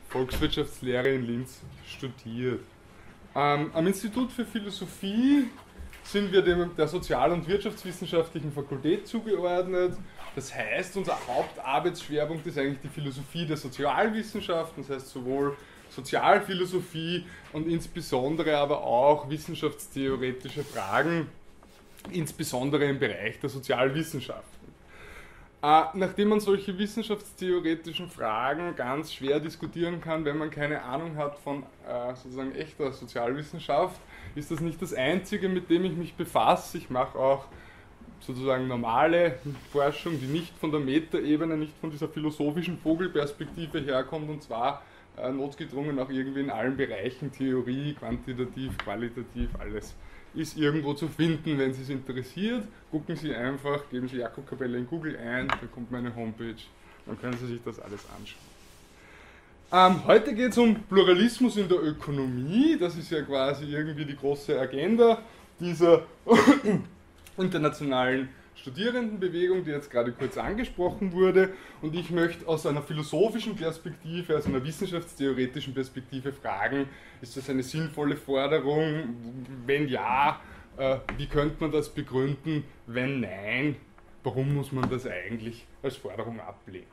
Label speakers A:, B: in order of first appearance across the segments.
A: Volkswirtschaftslehre in Linz studiert. Am Institut für Philosophie sind wir der Sozial- und Wirtschaftswissenschaftlichen Fakultät zugeordnet. Das heißt, unser Hauptarbeitsschwerpunkt ist eigentlich die Philosophie der Sozialwissenschaften, das heißt sowohl Sozialphilosophie und insbesondere aber auch wissenschaftstheoretische Fragen, insbesondere im Bereich der Sozialwissenschaften. Nachdem man solche wissenschaftstheoretischen Fragen ganz schwer diskutieren kann, wenn man keine Ahnung hat von sozusagen echter Sozialwissenschaft, ist das nicht das Einzige, mit dem ich mich befasse. Ich mache auch sozusagen normale Forschung, die nicht von der Metaebene, nicht von dieser philosophischen Vogelperspektive herkommt, und zwar notgedrungen auch irgendwie in allen Bereichen, Theorie, quantitativ, qualitativ, alles ist irgendwo zu finden. Wenn Sie es interessiert, gucken Sie einfach, geben Sie Jakob Kapelle in Google ein, da kommt meine Homepage, dann können Sie sich das alles anschauen. Heute geht es um Pluralismus in der Ökonomie. Das ist ja quasi irgendwie die große Agenda dieser internationalen Studierendenbewegung, die jetzt gerade kurz angesprochen wurde. Und ich möchte aus einer philosophischen Perspektive, aus einer wissenschaftstheoretischen Perspektive fragen, ist das eine sinnvolle Forderung? Wenn ja, wie könnte man das begründen? Wenn nein, warum muss man das eigentlich als Forderung ablehnen?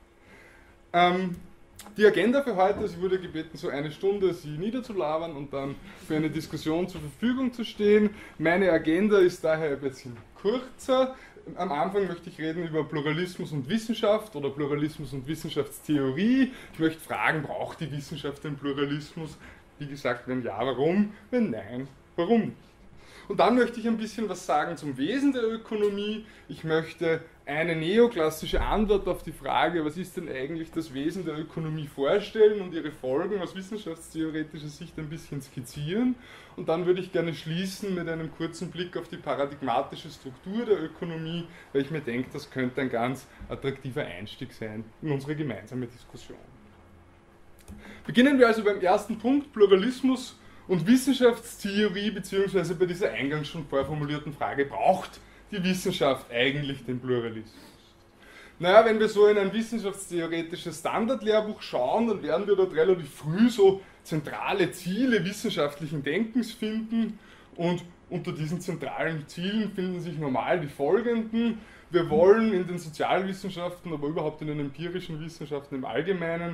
A: Die Agenda für heute, ich wurde gebeten, so eine Stunde sie niederzulabern und dann für eine Diskussion zur Verfügung zu stehen. Meine Agenda ist daher ein bisschen kürzer. Am Anfang möchte ich reden über Pluralismus und Wissenschaft oder Pluralismus und Wissenschaftstheorie. Ich möchte fragen, braucht die Wissenschaft den Pluralismus? Wie gesagt, wenn ja, warum? Wenn nein, warum nicht? Und dann möchte ich ein bisschen was sagen zum Wesen der Ökonomie. Ich möchte eine neoklassische Antwort auf die Frage, was ist denn eigentlich das Wesen der Ökonomie, vorstellen und ihre Folgen aus wissenschaftstheoretischer Sicht ein bisschen skizzieren. Und dann würde ich gerne schließen mit einem kurzen Blick auf die paradigmatische Struktur der Ökonomie, weil ich mir denke, das könnte ein ganz attraktiver Einstieg sein in unsere gemeinsame Diskussion. Beginnen wir also beim ersten Punkt, Pluralismus und Wissenschaftstheorie, beziehungsweise bei dieser eingangs schon vorformulierten Frage, braucht die Wissenschaft eigentlich den Pluralismus? Naja, wenn wir so in ein wissenschaftstheoretisches Standardlehrbuch schauen, dann werden wir dort relativ früh so zentrale Ziele wissenschaftlichen Denkens finden, und unter diesen zentralen Zielen finden sich normal die folgenden. Wir wollen in den Sozialwissenschaften, aber überhaupt in den empirischen Wissenschaften im Allgemeinen,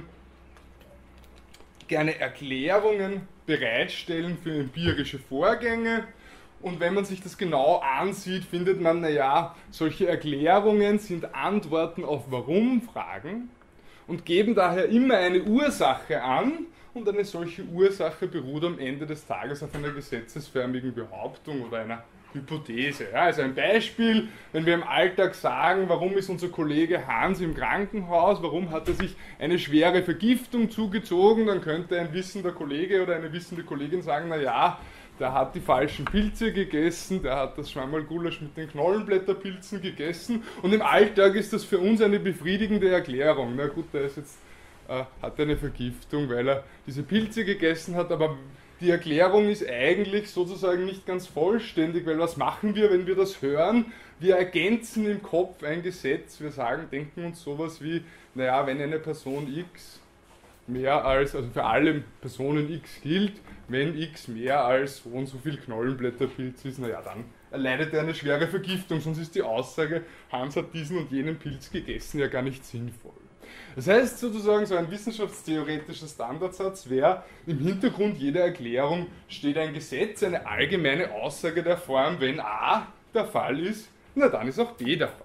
A: gerne Erklärungen bereitstellen für empirische Vorgänge. Und wenn man sich das genau ansieht, findet man, naja, solche Erklärungen sind Antworten auf Warum-Fragen und geben daher immer eine Ursache an, und eine solche Ursache beruht am Ende des Tages auf einer gesetzesförmigen Behauptung oder einer Hypothese. Ja, also ein Beispiel, wenn wir im Alltag sagen, warum ist unser Kollege Hans im Krankenhaus, warum hat er sich eine schwere Vergiftung zugezogen, dann könnte ein wissender Kollege oder eine wissende Kollegin sagen, naja, der hat die falschen Pilze gegessen, der hat das Schwammerlgulasch mit den Knollenblätterpilzen gegessen, und im Alltag ist das für uns eine befriedigende Erklärung. Na gut, der ist jetzt, hat eine Vergiftung, weil er diese Pilze gegessen hat, aber die Erklärung ist eigentlich sozusagen nicht ganz vollständig, weil was machen wir, wenn wir das hören? Wir ergänzen im Kopf ein Gesetz, wir denken uns sowas wie, naja, wenn eine Person X mehr als, also für alle Personen X gilt, wenn X mehr als so und so viel Knollenblätterpilz ist, naja, dann erleidet er eine schwere Vergiftung, sonst ist die Aussage, Hans hat diesen und jenen Pilz gegessen, ja gar nicht sinnvoll. Das heißt sozusagen, so ein wissenschaftstheoretischer Standardsatz wäre, im Hintergrund jeder Erklärung steht ein Gesetz, eine allgemeine Aussage der Form, wenn A der Fall ist, na dann ist auch B der Fall.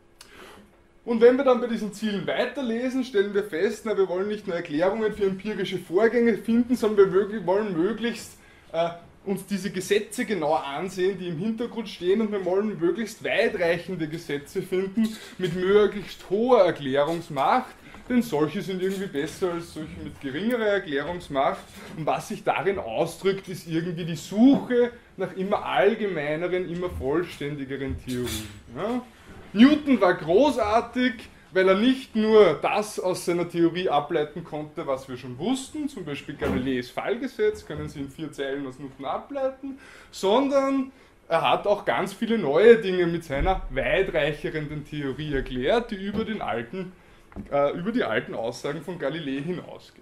A: Und wenn wir dann bei diesen Zielen weiterlesen, stellen wir fest, na, wir wollen nicht nur Erklärungen für empirische Vorgänge finden, sondern wir wollen möglichst uns diese Gesetze genau ansehen, die im Hintergrund stehen, und wir wollen möglichst weitreichende Gesetze finden mit möglichst hoher Erklärungsmacht, denn solche sind irgendwie besser als solche mit geringerer Erklärungsmacht, und was sich darin ausdrückt, ist irgendwie die Suche nach immer allgemeineren, immer vollständigeren Theorien. Ja? Newton war großartig, weil er nicht nur das aus seiner Theorie ableiten konnte, was wir schon wussten, zum Beispiel Galileis Fallgesetz, können Sie in 4 Zeilen aus Newton ableiten, sondern er hat auch ganz viele neue Dinge mit seiner weitreichenden Theorie erklärt, die über die alten Aussagen von Galilei hinausgehen.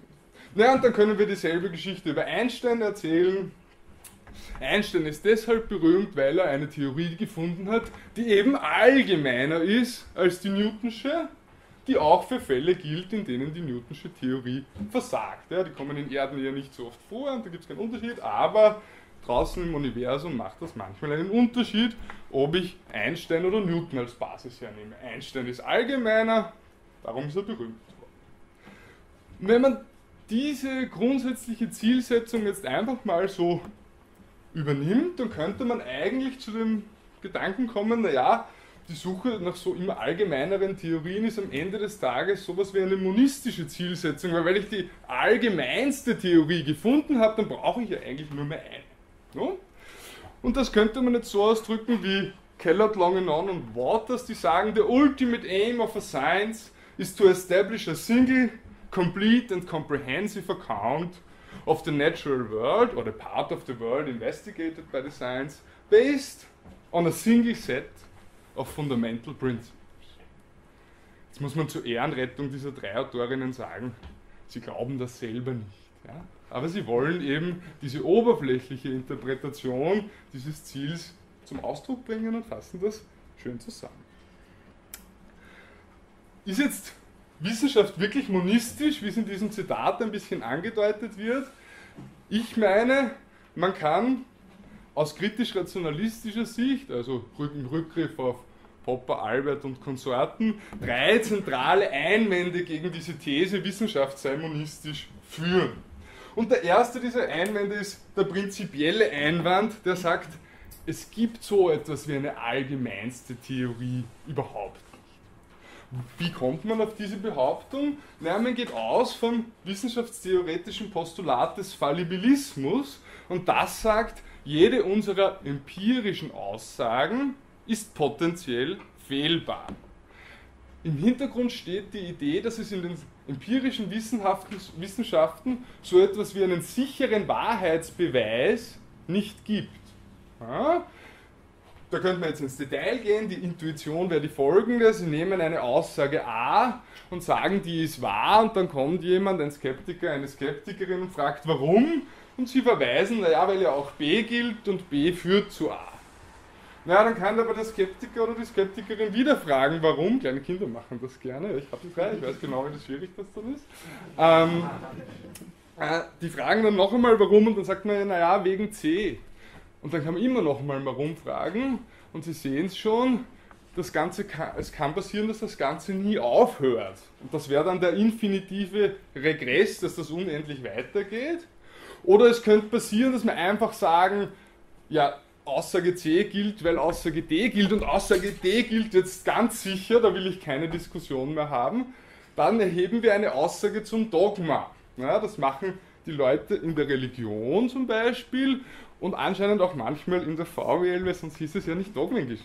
A: Ja, und dann können wir dieselbe Geschichte über Einstein erzählen. Einstein ist deshalb berühmt, weil er eine Theorie gefunden hat, die eben allgemeiner ist als die Newtonsche, die auch für Fälle gilt, in denen die Newtonsche Theorie versagt. Ja, die kommen in Erden ja nicht so oft vor und da gibt es keinen Unterschied, aber draußen im Universum macht das manchmal einen Unterschied, ob ich Einstein oder Newton als Basis hernehme. Einstein ist allgemeiner, darum ist er berühmt worden. Wenn man diese grundsätzliche Zielsetzung jetzt einfach mal so übernimmt, dann könnte man eigentlich zu dem Gedanken kommen, naja, die Suche nach so immer allgemeineren Theorien ist am Ende des Tages sowas wie eine monistische Zielsetzung, weil wenn ich die allgemeinste Theorie gefunden habe, dann brauche ich ja eigentlich nur mehr eine. No? Und das könnte man jetzt so ausdrücken wie Kellogg, Longenon und Waters, die sagen, the ultimate aim of a science is to establish a single, complete and comprehensive account of the natural world or the part of the world investigated by the science based on a single set of fundamental principles. Jetzt muss man zur Ehrenrettung dieser drei Autorinnen sagen, sie glauben das selber nicht. Ja? Aber sie wollen eben diese oberflächliche Interpretation dieses Ziels zum Ausdruck bringen und fassen das schön zusammen. Ist jetzt Wissenschaft wirklich monistisch, wie es in diesem Zitat ein bisschen angedeutet wird? Ich meine, man kann aus kritisch-rationalistischer Sicht, also im Rückgriff auf Popper, Albert und Konsorten, drei zentrale Einwände gegen diese These, Wissenschaft sei monistisch, führen. Und der erste dieser Einwände ist der prinzipielle Einwand, der sagt, es gibt so etwas wie eine allgemeinste Theorie überhaupt nicht. Wie kommt man auf diese Behauptung? Naja, man geht aus vom wissenschaftstheoretischen Postulat des Fallibilismus und das sagt, jede unserer empirischen Aussagen ist potenziell fehlbar. Im Hintergrund steht die Idee, dass es in den empirischen Wissenschaften so etwas wie einen sicheren Wahrheitsbeweis nicht gibt. Ja? Da könnte man jetzt ins Detail gehen, die Intuition wäre die folgende, Sie nehmen eine Aussage A und sagen, die ist wahr und dann kommt jemand, ein Skeptiker, eine Skeptikerin und fragt, warum? Und Sie verweisen, naja, weil ja auch B gilt und B führt zu A. Naja, dann kann aber der Skeptiker oder die Skeptikerin wieder fragen, warum. Kleine Kinder machen das gerne, ich habe die drei, ich weiß genau, wie schwierig das dann ist. Die fragen dann noch einmal, warum und dann sagt man, naja, wegen C. Und dann kann man immer noch einmal warum fragen und Sie sehen es schon, es kann passieren, dass das Ganze nie aufhört. Und das wäre dann der infinitive Regress, dass das unendlich weitergeht. Oder es könnte passieren, dass wir einfach sagen, ja, Aussage C gilt, weil Aussage D gilt und Aussage D gilt jetzt ganz sicher, da will ich keine Diskussion mehr haben. Dann erheben wir eine Aussage zum Dogma. Ja, das machen die Leute in der Religion zum Beispiel und anscheinend auch manchmal in der VWL, weil sonst hieß es ja nicht Dogmengeschichte.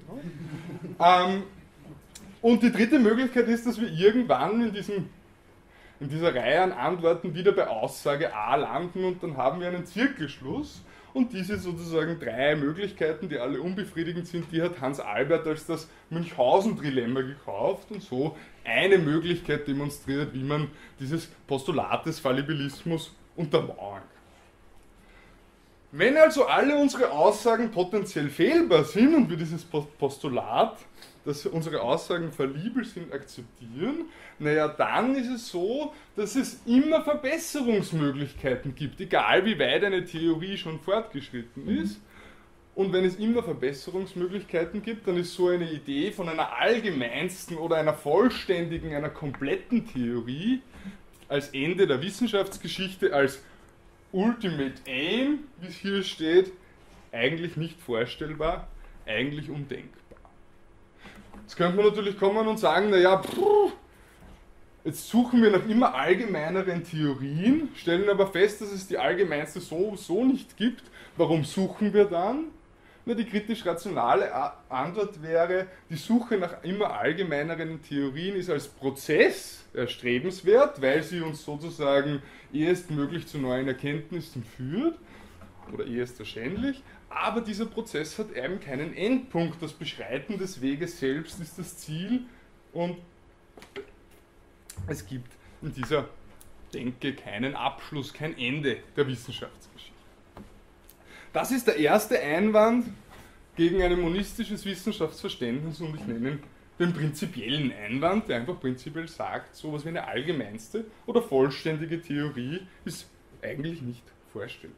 A: Und die dritte Möglichkeit ist, dass wir irgendwann in dieser Reihe an Antworten wieder bei Aussage A landen und dann haben wir einen Zirkelschluss. Und diese sozusagen drei Möglichkeiten, die alle unbefriedigend sind, die hat Hans Albert als das Münchhausen-Trilemma gekauft und so eine Möglichkeit demonstriert, wie man dieses Postulat des Fallibilismus untermauern kann. Wenn also alle unsere Aussagen potenziell fehlbar sind und wir dieses Postulat, dass unsere Aussagen fallibel sind, akzeptieren, naja, dann ist es so, dass es immer Verbesserungsmöglichkeiten gibt, egal wie weit eine Theorie schon fortgeschritten ist. Und wenn es immer Verbesserungsmöglichkeiten gibt, dann ist so eine Idee von einer allgemeinsten oder einer vollständigen, einer kompletten Theorie als Ende der Wissenschaftsgeschichte, als Ultimate Aim, wie es hier steht, eigentlich nicht vorstellbar, eigentlich undenkbar. Jetzt könnte man natürlich kommen und sagen, naja, jetzt suchen wir nach immer allgemeineren Theorien, stellen aber fest, dass es die allgemeinste so nicht gibt. Warum suchen wir dann? Na, die kritisch-rationale Antwort wäre, die Suche nach immer allgemeineren Theorien ist als Prozess erstrebenswert, weil sie uns sozusagen erstmöglich zu neuen Erkenntnissen führt oder erstverständlich. Aber dieser Prozess hat eben keinen Endpunkt. Das Beschreiten des Weges selbst ist das Ziel und es gibt in dieser denke, keinen Abschluss, kein Ende der Wissenschaftsgeschichte. Das ist der erste Einwand gegen ein monistisches Wissenschaftsverständnis und ich nenne ihn den prinzipiellen Einwand, der einfach prinzipiell sagt, so etwas wie eine allgemeinste oder vollständige Theorie ist eigentlich nicht vorstellbar.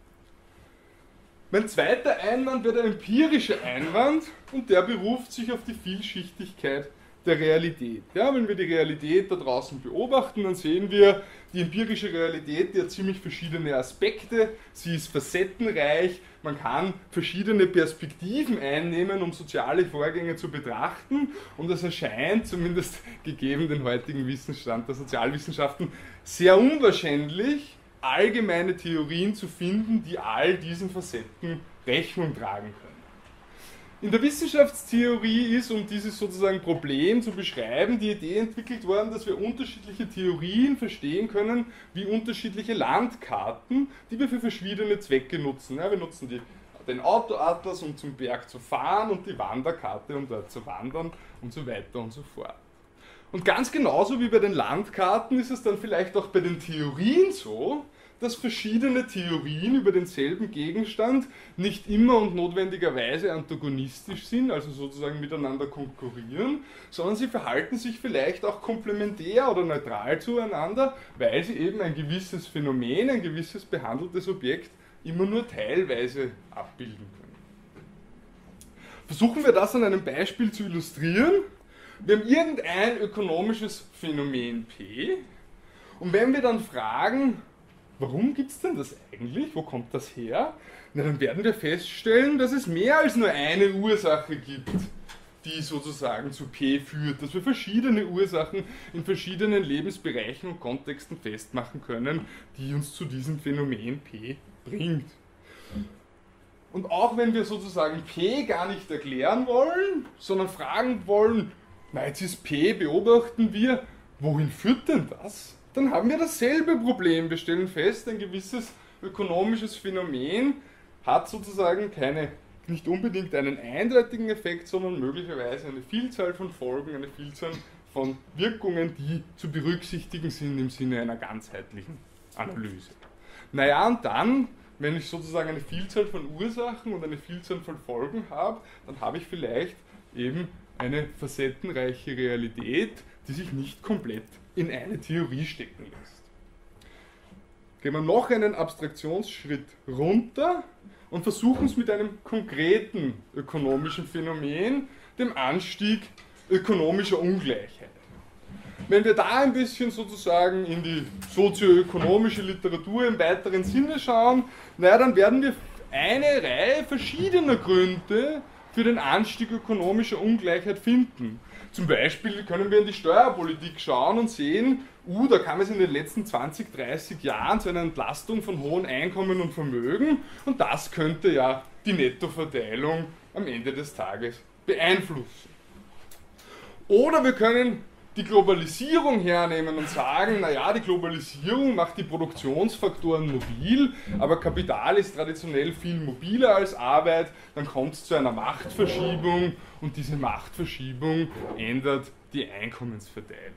A: Mein zweiter Einwand wäre der empirische Einwand und der beruft sich auf die Vielschichtigkeit der Realität. Ja, wenn wir die Realität da draußen beobachten, dann sehen wir, die empirische Realität, die hat ziemlich verschiedene Aspekte, sie ist facettenreich, man kann verschiedene Perspektiven einnehmen, um soziale Vorgänge zu betrachten und es erscheint, zumindest gegeben den heutigen Wissensstand der Sozialwissenschaften, sehr unwahrscheinlich, allgemeine Theorien zu finden, die all diesen Facetten Rechnung tragen können. In der Wissenschaftstheorie ist, um dieses sozusagen Problem zu beschreiben, die Idee entwickelt worden, dass wir unterschiedliche Theorien verstehen können, wie unterschiedliche Landkarten, die wir für verschiedene Zwecke nutzen. Ja, wir nutzen den Autoatlas, um zum Berg zu fahren und die Wanderkarte, um dort zu wandern und so weiter und so fort. Und ganz genauso wie bei den Landkarten ist es dann vielleicht auch bei den Theorien so, dass verschiedene Theorien über denselben Gegenstand nicht immer und notwendigerweise antagonistisch sind, also sozusagen miteinander konkurrieren, sondern sie verhalten sich vielleicht auch komplementär oder neutral zueinander, weil sie eben ein gewisses Phänomen, ein gewisses behandeltes Objekt immer nur teilweise abbilden können. Versuchen wir das an einem Beispiel zu illustrieren. Wir haben irgendein ökonomisches Phänomen P und wenn wir dann fragen, warum gibt es denn das eigentlich? Wo kommt das her? Na, dann werden wir feststellen, dass es mehr als nur eine Ursache gibt, die sozusagen zu P führt, dass wir verschiedene Ursachen in verschiedenen Lebensbereichen und Kontexten festmachen können, die uns zu diesem Phänomen P bringt. Und auch wenn wir sozusagen P gar nicht erklären wollen, sondern fragen wollen, na jetzt ist P, beobachten wir, wohin führt denn das? Dann haben wir dasselbe Problem. Wir stellen fest, ein gewisses ökonomisches Phänomen hat sozusagen nicht unbedingt einen eindeutigen Effekt, sondern möglicherweise eine Vielzahl von Folgen, eine Vielzahl von Wirkungen, die zu berücksichtigen sind im Sinne einer ganzheitlichen Analyse. Naja, und dann, wenn ich sozusagen eine Vielzahl von Ursachen und eine Vielzahl von Folgen habe, dann habe ich vielleicht eben eine facettenreiche Realität, die sich nicht komplett in eine Theorie stecken lässt. Gehen wir noch einen Abstraktionsschritt runter und versuchen es mit einem konkreten ökonomischen Phänomen, dem Anstieg ökonomischer Ungleichheit. Wenn wir da ein bisschen sozusagen in die sozioökonomische Literatur im weiteren Sinne schauen, naja, dann werden wir eine Reihe verschiedener Gründe für den Anstieg ökonomischer Ungleichheit finden. Zum Beispiel können wir in die Steuerpolitik schauen und sehen, da kam es in den letzten 20, 30 Jahren zu einer Entlastung von hohen Einkommen und Vermögen und das könnte ja die Nettoverteilung am Ende des Tages beeinflussen. Oder wir können die Globalisierung hernehmen und sagen, naja, die Globalisierung macht die Produktionsfaktoren mobil, aber Kapital ist traditionell viel mobiler als Arbeit, dann kommt es zu einer Machtverschiebung und diese Machtverschiebung ändert die Einkommensverteilung.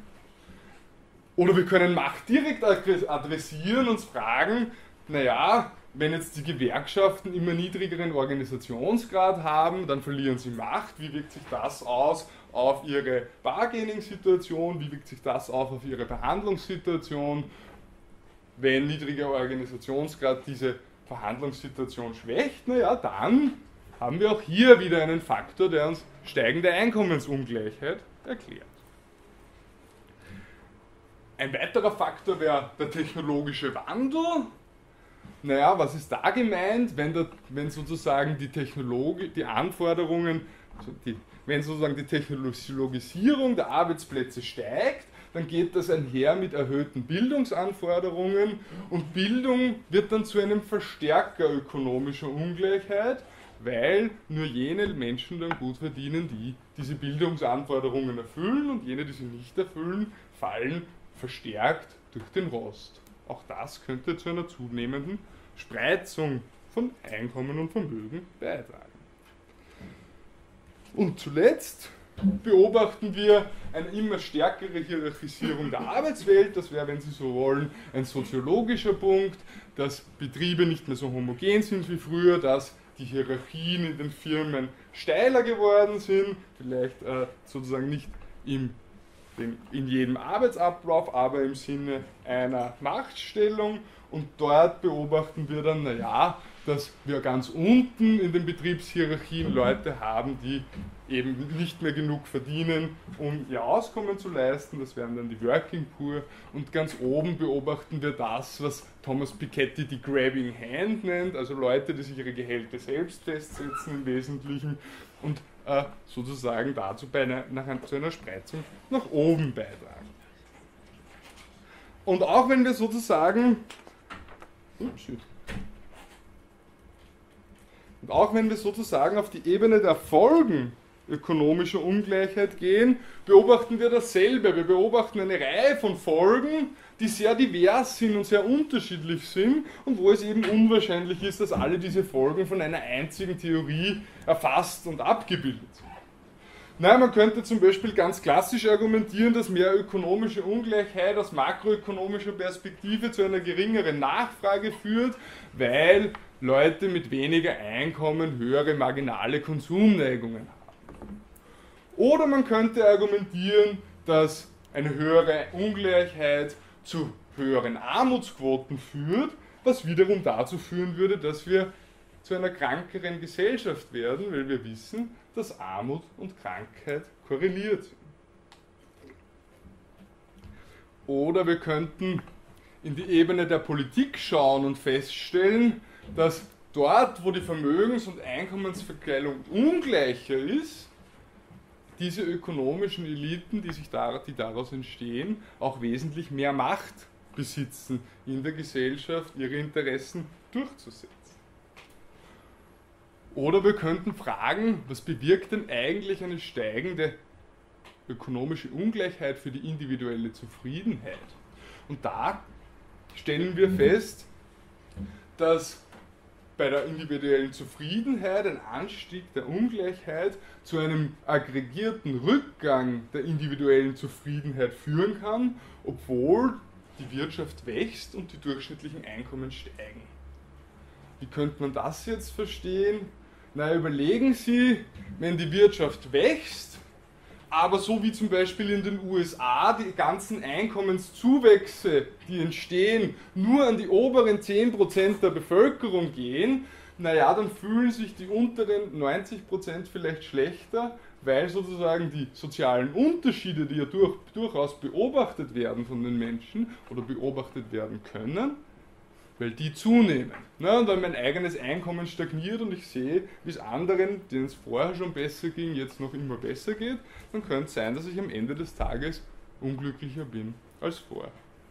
A: Oder wir können Macht direkt adressieren und uns fragen, naja, wenn jetzt die Gewerkschaften immer niedrigeren Organisationsgrad haben, dann verlieren sie Macht. Wie wirkt sich das aus auf ihre Bargaining-Situation? Wie wirkt sich das auf ihre Verhandlungssituation? Wenn niedriger Organisationsgrad diese Verhandlungssituation schwächt, naja, dann haben wir auch hier wieder einen Faktor, der uns steigende Einkommensungleichheit erklärt. Ein weiterer Faktor wäre der technologische Wandel. Naja, was ist da gemeint, wenn sozusagen die Anforderungen, wenn sozusagen die Technologisierung der Arbeitsplätze steigt, dann geht das einher mit erhöhten Bildungsanforderungen und Bildung wird dann zu einem Verstärker ökonomischer Ungleichheit, weil nur jene Menschen dann gut verdienen, die diese Bildungsanforderungen erfüllen und jene, die sie nicht erfüllen, fallen verstärkt durch den Rost. Auch das könnte zu einer zunehmenden Spreizung von Einkommen und Vermögen beitragen. Und zuletzt beobachten wir eine immer stärkere Hierarchisierung der Arbeitswelt. Das wäre, wenn Sie so wollen, ein soziologischer Punkt, dass Betriebe nicht mehr so homogen sind wie früher, dass die Hierarchien in den Firmen steiler geworden sind, vielleicht sozusagen nicht in jedem Arbeitsablauf, aber im Sinne einer Machtstellung. Und dort beobachten wir dann, naja, dass wir ganz unten in den Betriebshierarchien Leute haben, die eben nicht mehr genug verdienen, um ihr Auskommen zu leisten. Das wären dann die Working Poor. Und ganz oben beobachten wir das, was Thomas Piketty die Grabbing Hand nennt, also Leute, die sich ihre Gehälter selbst festsetzen im Wesentlichen und sozusagen dazu zu einer Spreizung nach oben beitragen. Und auch wenn wir sozusagen auf die Ebene der Folgen ökonomischer Ungleichheit gehen, beobachten wir dasselbe. Wir beobachten eine Reihe von Folgen, die sehr divers sind und sehr unterschiedlich sind und wo es eben unwahrscheinlich ist, dass alle diese Folgen von einer einzigen Theorie erfasst und abgebildet sind. Nein, man könnte zum Beispiel ganz klassisch argumentieren, dass mehr ökonomische Ungleichheit aus makroökonomischer Perspektive zu einer geringeren Nachfrage führt, weil Leute mit weniger Einkommen höhere marginale Konsumneigungen haben. Oder man könnte argumentieren, dass eine höhere Ungleichheit zu höheren Armutsquoten führt, was wiederum dazu führen würde, dass wir zu einer krankeren Gesellschaft werden, weil wir wissen, dass Armut und Krankheit korreliert sind. Oder wir könnten in die Ebene der Politik schauen und feststellen, dass dort, wo die Vermögens- und Einkommensverteilung ungleicher ist, diese ökonomischen Eliten, die daraus entstehen, auch wesentlich mehr Macht besitzen, in der Gesellschaft ihre Interessen durchzusetzen. Oder wir könnten fragen, was bewirkt denn eigentlich eine steigende ökonomische Ungleichheit für die individuelle Zufriedenheit? Und da stellen wir fest, dass bei der individuellen Zufriedenheit ein Anstieg der Ungleichheit zu einem aggregierten Rückgang der individuellen Zufriedenheit führen kann, obwohl die Wirtschaft wächst und die durchschnittlichen Einkommen steigen. Wie könnte man das jetzt verstehen? Na, überlegen Sie, wenn die Wirtschaft wächst, aber so wie zum Beispiel in den USA die ganzen Einkommenszuwächse, die entstehen, nur an die oberen 10% der Bevölkerung gehen, naja, dann fühlen sich die unteren 90% vielleicht schlechter, weil sozusagen die sozialen Unterschiede, die ja durchaus beobachtet werden von den Menschen oder beobachtet werden können, weil die zunehmen. Na, und wenn mein eigenes Einkommen stagniert und ich sehe, wie es anderen, denen es vorher schon besser ging, jetzt noch immer besser geht, dann könnte es sein, dass ich am Ende des Tages unglücklicher bin als vorher.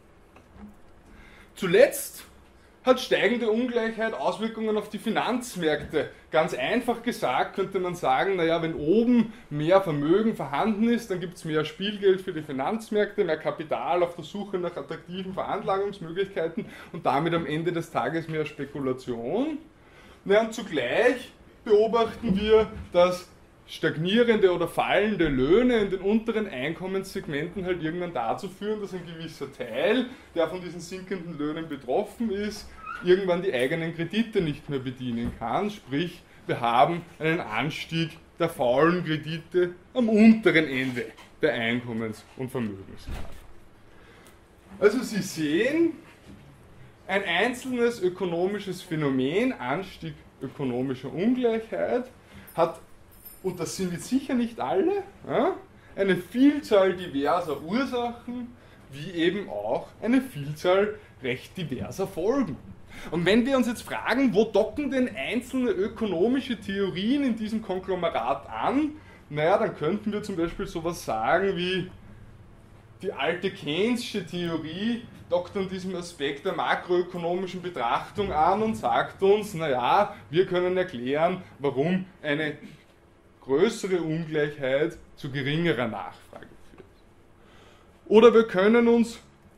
A: Zuletzt hat steigende Ungleichheit Auswirkungen auf die Finanzmärkte. Ganz einfach gesagt könnte man sagen, naja, wenn oben mehr Vermögen vorhanden ist, dann gibt es mehr Spielgeld für die Finanzmärkte, mehr Kapital auf der Suche nach attraktiven Veranlagungsmöglichkeiten und damit am Ende des Tages mehr Spekulation. Naja, und zugleich beobachten wir, dass stagnierende oder fallende Löhne in den unteren Einkommenssegmenten halt irgendwann dazu führen, dass ein gewisser Teil, der von diesen sinkenden Löhnen betroffen ist, irgendwann die eigenen Kredite nicht mehr bedienen kann. Sprich, wir haben einen Anstieg der faulen Kredite am unteren Ende der Einkommens- und Vermögensskala. Also Sie sehen, ein einzelnes ökonomisches Phänomen, Anstieg ökonomischer Ungleichheit, hat, und das sind jetzt sicher nicht alle, eine Vielzahl diverser Ursachen, wie eben auch eine Vielzahl recht diverser Folgen. Und wenn wir uns jetzt fragen, wo docken denn einzelne ökonomische Theorien in diesem Konglomerat an, naja, dann könnten wir zum Beispiel sowas sagen wie die alte Keynesche Theorie dockt an diesem Aspekt der makroökonomischen Betrachtung an und sagt uns, naja, wir können erklären, warum eine größere Ungleichheit zu geringerer Nachfrage führt. Oder wir können uns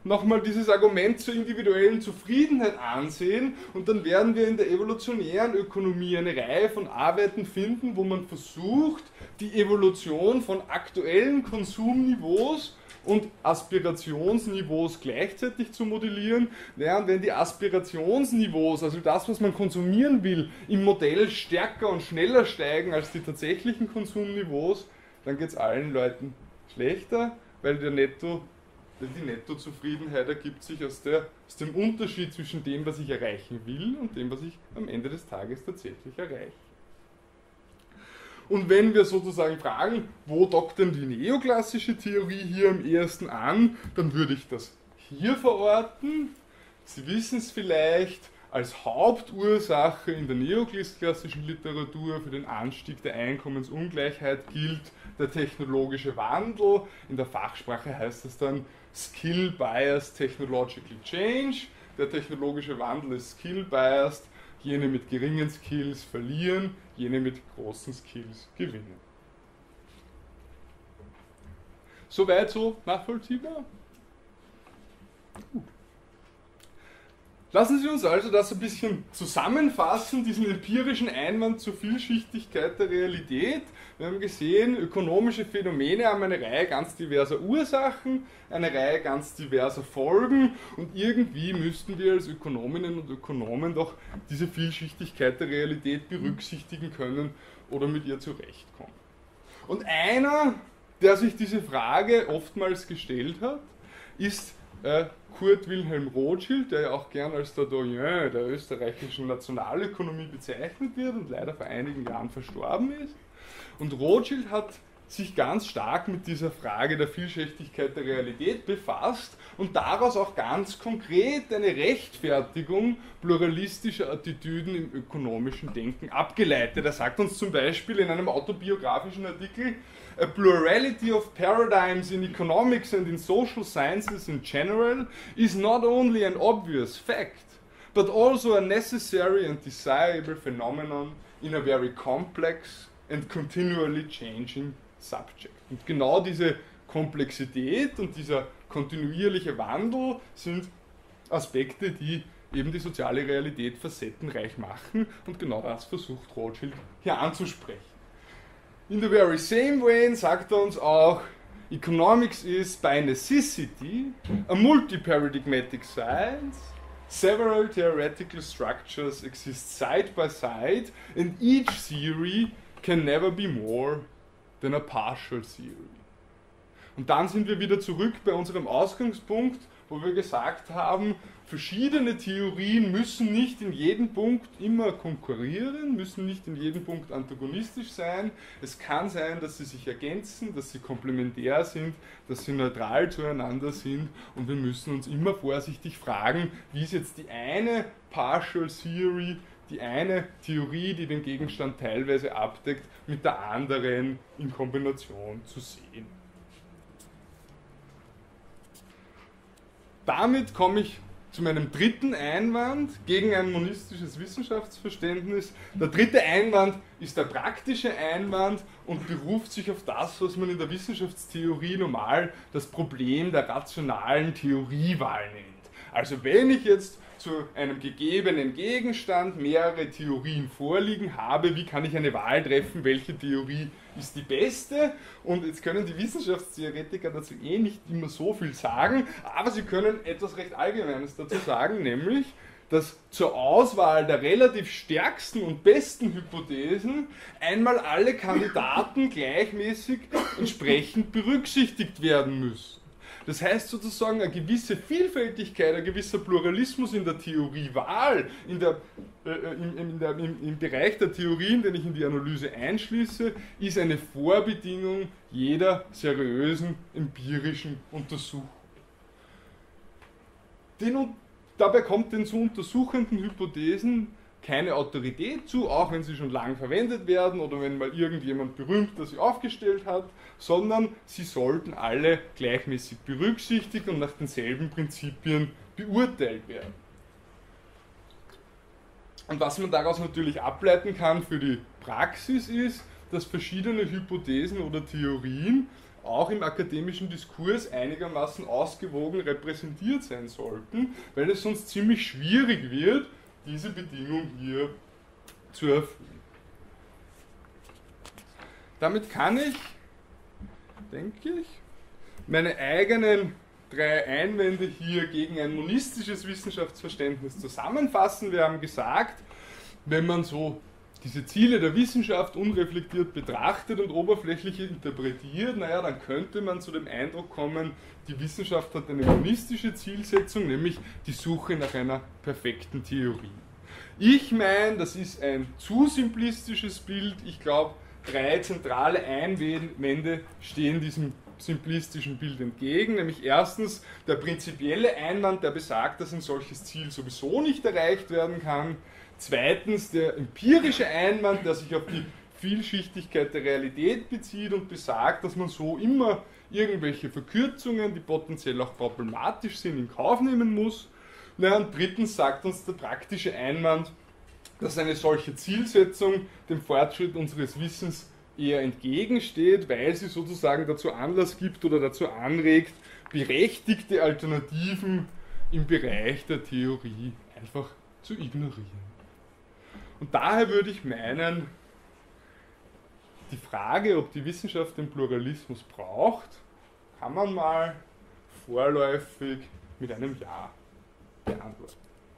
A: nochmal dieses Argument zur individuellen Zufriedenheit ansehen und dann werden wir in der evolutionären Ökonomie eine Reihe von Arbeiten finden, wo man versucht, die Evolution von aktuellen Konsumniveaus und Aspirationsniveaus gleichzeitig zu modellieren, während wenn die Aspirationsniveaus, also das, was man konsumieren will, im Modell stärker und schneller steigen als die tatsächlichen Konsumniveaus, dann geht es allen Leuten schlechter, weil die Nettozufriedenheit ergibt sich aus dem Unterschied zwischen dem, was ich erreichen will und dem, was ich am Ende des Tages tatsächlich erreiche. Und wenn wir sozusagen fragen, wo dockt denn die neoklassische Theorie hier am ehesten an, dann würde ich das hier verorten. Sie wissen es vielleicht, als Hauptursache in der neoklassischen Literatur für den Anstieg der Einkommensungleichheit gilt der technologische Wandel. In der Fachsprache heißt es dann Skill-Biased Technological Change. Der technologische Wandel ist Skill-Biased. Jene mit geringen Skills verlieren, jene mit großen Skills gewinnen. Soweit so nachvollziehbar? Gut. Lassen Sie uns also das ein bisschen zusammenfassen, diesen empirischen Einwand zur Vielschichtigkeit der Realität. Wir haben gesehen, ökonomische Phänomene haben eine Reihe ganz diverser Ursachen, eine Reihe ganz diverser Folgen und irgendwie müssten wir als Ökonominnen und Ökonomen doch diese Vielschichtigkeit der Realität berücksichtigen können oder mit ihr zurechtkommen. Und einer, der sich diese Frage oftmals gestellt hat, ist Kurt Wilhelm Rothschild, der ja auch gern als der Doyen der österreichischen Nationalökonomie bezeichnet wird und leider vor einigen Jahren verstorben ist. Und Rothschild hat sich ganz stark mit dieser Frage der Vielschichtigkeit der Realität befasst und daraus auch ganz konkret eine Rechtfertigung pluralistischer Attitüden im ökonomischen Denken abgeleitet. Er sagt uns zum Beispiel in einem autobiografischen Artikel, A plurality of paradigms in economics and in social sciences in general is not only an obvious fact, but also a necessary and desirable phenomenon in a very complex and continually changing subject. Und genau diese Komplexität und dieser kontinuierliche Wandel sind Aspekte, die eben die soziale Realität facettenreich machen und genau das versucht Rothschild hier anzusprechen. In the very same way sagt er uns auch, economics is by necessity a multi-paradigmatic science. Several theoretical structures exist side by side and each theory can never be more than a partial theory. Und dann sind wir wieder zurück bei unserem Ausgangspunkt, wo wir gesagt haben, verschiedene Theorien müssen nicht in jedem Punkt immer konkurrieren, müssen nicht in jedem Punkt antagonistisch sein. Es kann sein, dass sie sich ergänzen, dass sie komplementär sind, dass sie neutral zueinander sind und wir müssen uns immer vorsichtig fragen, wie ist jetzt die eine Partial Theory, die eine Theorie, die den Gegenstand teilweise abdeckt, mit der anderen in Kombination zu sehen. Damit komme ich zu meinem dritten Einwand gegen ein monistisches Wissenschaftsverständnis. Der dritte Einwand ist der praktische Einwand und beruft sich auf das, was man in der Wissenschaftstheorie normal das Problem der rationalen Theoriewahl nennt. Also wenn ich jetzt zu einem gegebenen Gegenstand mehrere Theorien vorliegen habe, wie kann ich eine Wahl treffen, welche Theorie ist die beste? Und jetzt können die Wissenschaftstheoretiker dazu nicht immer so viel sagen, aber sie können etwas recht Allgemeines dazu sagen, nämlich, dass zur Auswahl der relativ stärksten und besten Hypothesen einmal alle Kandidaten gleichmäßig entsprechend berücksichtigt werden müssen. Das heißt sozusagen, eine gewisse Vielfältigkeit, ein gewisser Pluralismus in der Theoriewahl, im Bereich der Theorien, den ich in die Analyse einschließe, ist eine Vorbedingung jeder seriösen empirischen Untersuchung. Dabei kommt den zu untersuchenden Hypothesen keine Autorität zu, auch wenn sie schon lang verwendet werden oder wenn mal irgendjemand berühmt sie aufgestellt hat, sondern sie sollten alle gleichmäßig berücksichtigt und nach denselben Prinzipien beurteilt werden. Und was man daraus natürlich ableiten kann für die Praxis ist, dass verschiedene Hypothesen oder Theorien auch im akademischen Diskurs einigermaßen ausgewogen repräsentiert sein sollten, weil es sonst ziemlich schwierig wird, diese Bedingung hier zu erfüllen. Damit kann ich, denke ich, meine eigenen 3 Einwände hier gegen ein monistisches Wissenschaftsverständnis zusammenfassen. Wir haben gesagt, wenn man so diese Ziele der Wissenschaft unreflektiert betrachtet und oberflächlich interpretiert, naja, dann könnte man zu dem Eindruck kommen, die Wissenschaft hat eine monistische Zielsetzung, nämlich die Suche nach einer perfekten Theorie. Ich meine, das ist ein zu simplistisches Bild. Ich glaube, 3 zentrale Einwände stehen diesem simplistischen Bild entgegen, nämlich erstens der prinzipielle Einwand, der besagt, dass ein solches Ziel sowieso nicht erreicht werden kann. Zweitens der empirische Einwand, der sich auf die Vielschichtigkeit der Realität bezieht und besagt, dass man so immer irgendwelche Verkürzungen, die potenziell auch problematisch sind, in Kauf nehmen muss. Na, und drittens sagt uns der praktische Einwand, dass eine solche Zielsetzung dem Fortschritt unseres Wissens eher entgegensteht, weil sie sozusagen dazu Anlass gibt oder dazu anregt, berechtigte Alternativen im Bereich der Theorie einfach zu ignorieren. Und daher würde ich meinen, die Frage, ob die Wissenschaft den Pluralismus braucht, kann man mal vorläufig mit einem Ja beantworten.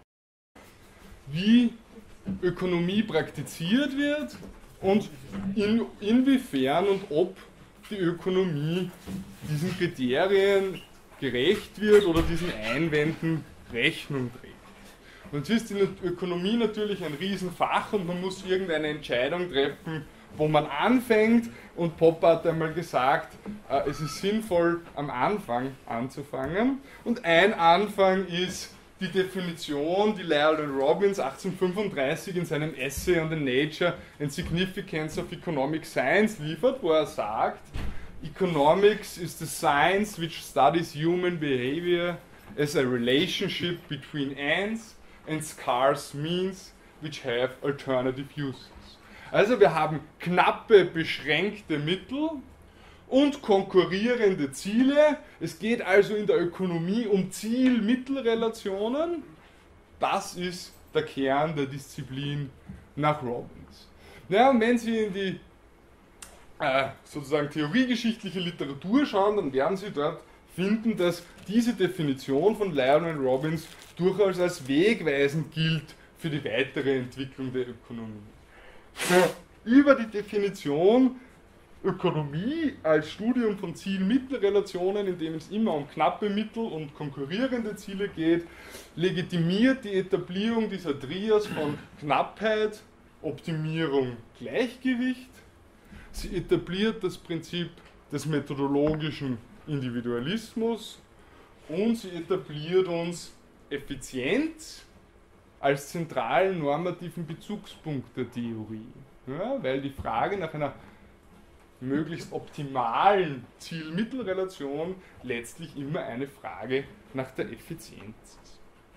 A: Wie Ökonomie praktiziert wird und inwiefern und ob die Ökonomie diesen Kriterien gerecht wird oder diesen Einwänden Rechnung trägt. Und es ist in der Ökonomie natürlich ein Riesenfach und man muss irgendeine Entscheidung treffen, wo man anfängt. Und Popper hat einmal gesagt, es ist sinnvoll, am Anfang anzufangen. Und ein Anfang ist die Definition, die Lyell und Robbins 1835 in seinem Essay on the Nature and Significance of Economic Science liefert, wo er sagt, Economics is the science which studies human behavior as a relationship between ends and scarce means which have alternative uses. Also wir haben knappe, beschränkte Mittel und konkurrierende Ziele. Es geht also in der Ökonomie um Ziel-Mittel-Relationen. Das ist der Kern der Disziplin nach Robbins. Ja, und wenn Sie in die sozusagen theoriegeschichtliche Literatur schauen, dann werden Sie dort finden, dass diese Definition von Lyell und Robbins durchaus als wegweisend gilt für die weitere Entwicklung der Ökonomie. Über die Definition Ökonomie als Studium von Ziel-Mittel-Relationen, in dem es immer um knappe Mittel und konkurrierende Ziele geht, legitimiert die Etablierung dieser Trias von Knappheit, Optimierung, Gleichgewicht. Sie etabliert das Prinzip des methodologischen Individualismus und sie etabliert uns Effizienz als zentralen normativen Bezugspunkt der Theorie. Ja, weil die Frage nach einer möglichst optimalen Ziel-Mittel-Relation letztlich immer eine Frage nach der Effizienz ist.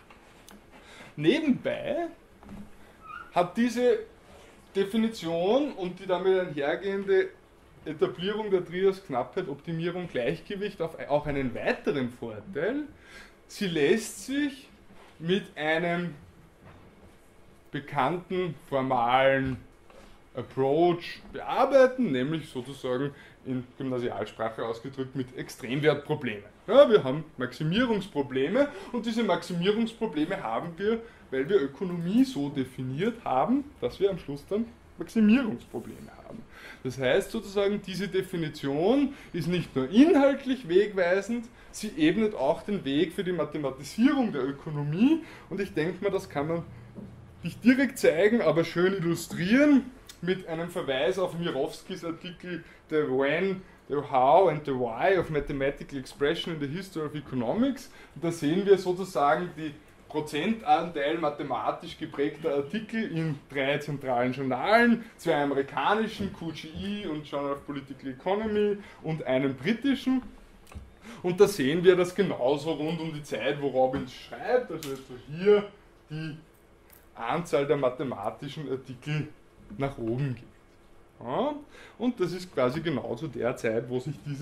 A: Nebenbei hat diese Definition und die damit einhergehende Etablierung der Trias Knappheit, Optimierung, Gleichgewicht auch einen weiteren Vorteil. Sie lässt sich mit einem bekannten formalen Approach bearbeiten, nämlich sozusagen in Gymnasialsprache ausgedrückt mit Extremwertproblemen. Ja, wir haben Maximierungsprobleme und diese Maximierungsprobleme haben wir, weil wir Ökonomie so definiert haben, dass wir am Schluss dann Maximierungsprobleme haben. Das heißt sozusagen, diese Definition ist nicht nur inhaltlich wegweisend, sie ebnet auch den Weg für die Mathematisierung der Ökonomie und ich denke mal, das kann man nicht direkt zeigen, aber schön illustrieren mit einem Verweis auf Mirowskis Artikel The When, The How and the Why of Mathematical Expression in the History of Economics. Und da sehen wir sozusagen die Prozentanteil mathematisch geprägter Artikel in 3 zentralen Journalen, 2 amerikanischen, QGE und Journal of Political Economy und einem britischen. Und da sehen wir das genauso rund um die Zeit, wo Robbins schreibt, also etwa hier die Anzahl der mathematischen Artikel nach oben geht. Ja, und das ist quasi genau zu der Zeit, wo sich dieses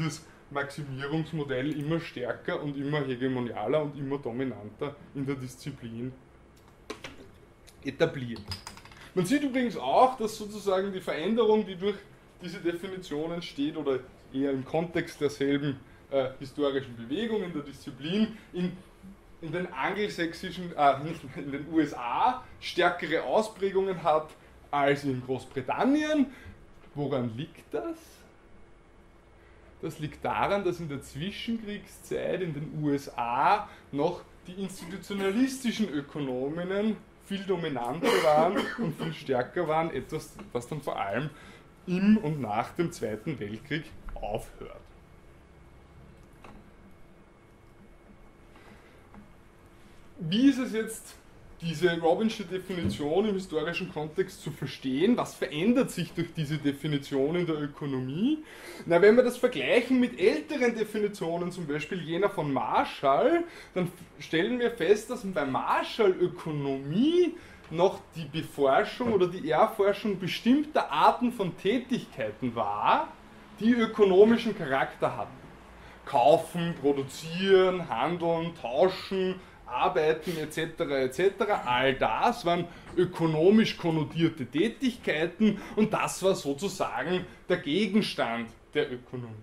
A: Maximierungsmodell immer stärker und immer hegemonialer und immer dominanter in der Disziplin etabliert. Man sieht übrigens auch, dass sozusagen die Veränderung, die durch diese Definition entsteht, oder eher im Kontext derselben historischen Bewegung in der Disziplin, in den angelsächsischen, nicht in den USA stärkere Ausprägungen hat als in Großbritannien. Woran liegt das? Das liegt daran, dass in der Zwischenkriegszeit in den USA noch die institutionalistischen Ökonominnen viel dominanter waren und viel stärker waren, etwas, was dann vor allem im und nach dem Zweiten Weltkrieg aufhört. Wie ist es jetzt, diese Robinsche Definition im historischen Kontext zu verstehen? Was verändert sich durch diese Definition in der Ökonomie? Na, wenn wir das vergleichen mit älteren Definitionen, zum Beispiel jener von Marshall, dann stellen wir fest, dass bei Marshall Ökonomie noch die Beforschung oder die Erforschung bestimmter Arten von Tätigkeiten war, die ökonomischen Charakter hatten. Kaufen, produzieren, handeln, tauschen, arbeiten etc. etc. All das waren ökonomisch konnotierte Tätigkeiten und das war sozusagen der Gegenstand der Ökonomie.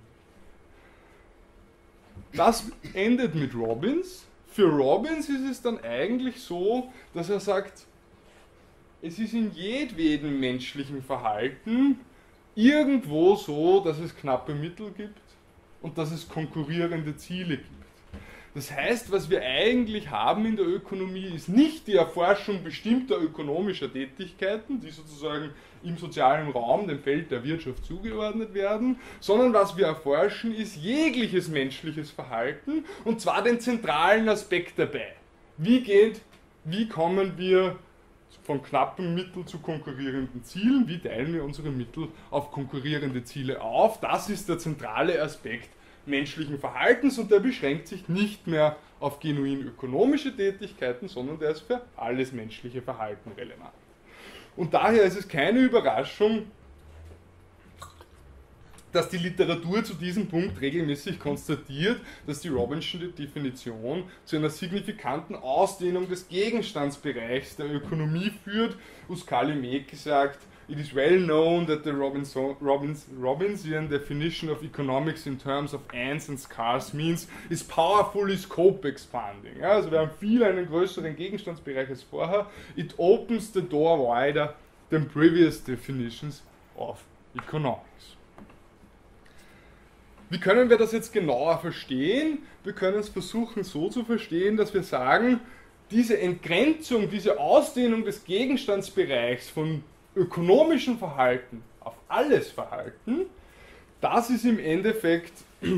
A: Das endet mit Robbins. Für Robbins ist es dann eigentlich so, dass er sagt, es ist in jedwedem menschlichen Verhalten irgendwo so, dass es knappe Mittel gibt und dass es konkurrierende Ziele gibt. Das heißt, was wir eigentlich haben in der Ökonomie, ist nicht die Erforschung bestimmter ökonomischer Tätigkeiten, die sozusagen im sozialen Raum dem Feld der Wirtschaft zugeordnet werden, sondern was wir erforschen, ist jegliches menschliches Verhalten und zwar den zentralen Aspekt dabei. Wie kommen wir von knappen Mitteln zu konkurrierenden Zielen? Wie teilen wir unsere Mittel auf konkurrierende Ziele auf? Das ist der zentrale Aspekt menschlichen Verhaltens und der beschränkt sich nicht mehr auf genuin ökonomische Tätigkeiten, sondern der ist für alles menschliche Verhalten relevant. Und daher ist es keine Überraschung, dass die Literatur zu diesem Punkt regelmäßig konstatiert, dass die Robinsche Definition zu einer signifikanten Ausdehnung des Gegenstandsbereichs der Ökonomie führt. Uskali-Meki sagt, it is well known that the Robinsian definition of economics in terms of ends and scars means is powerfully scope expanding. Ja, also wir haben viel einen größeren Gegenstandsbereich als vorher. It opens the door wider than previous definitions of economics. Wie können wir das jetzt genauer verstehen? Wir können es versuchen so zu verstehen, dass wir sagen, diese Entgrenzung, diese Ausdehnung des Gegenstandsbereichs von ökonomischem Verhalten auf alles Verhalten, das ist im Endeffekt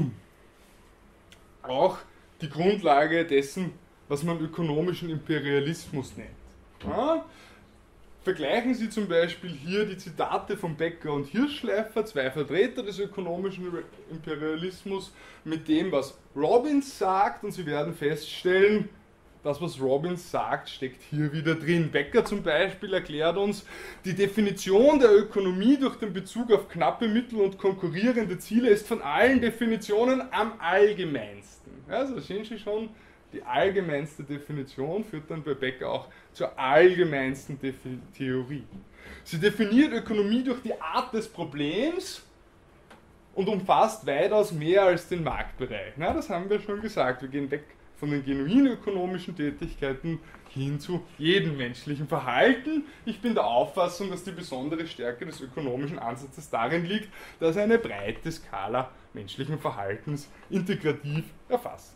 A: auch die Grundlage dessen, was man ökonomischen Imperialismus nennt. Ja? Vergleichen Sie zum Beispiel hier die Zitate von Becker und Hirschleifer, zwei Vertreter des ökonomischen Imperialismus, mit dem, was Robbins sagt, und Sie werden feststellen, das, was Robbins sagt, steckt hier wieder drin. Becker zum Beispiel erklärt uns, die Definition der Ökonomie durch den Bezug auf knappe Mittel und konkurrierende Ziele ist von allen Definitionen am allgemeinsten. Also da sehen Sie schon, die allgemeinste Definition führt dann bei Becker auch zur allgemeinsten Theorie. Sie definiert Ökonomie durch die Art des Problems und umfasst weitaus mehr als den Marktbereich. Na, das haben wir schon gesagt. Wir gehen weg von den genuin ökonomischen Tätigkeiten hin zu jedem menschlichen Verhalten. Ich bin der Auffassung, dass die besondere Stärke des ökonomischen Ansatzes darin liegt, dass er eine breite Skala menschlichen Verhaltens integrativ erfasst.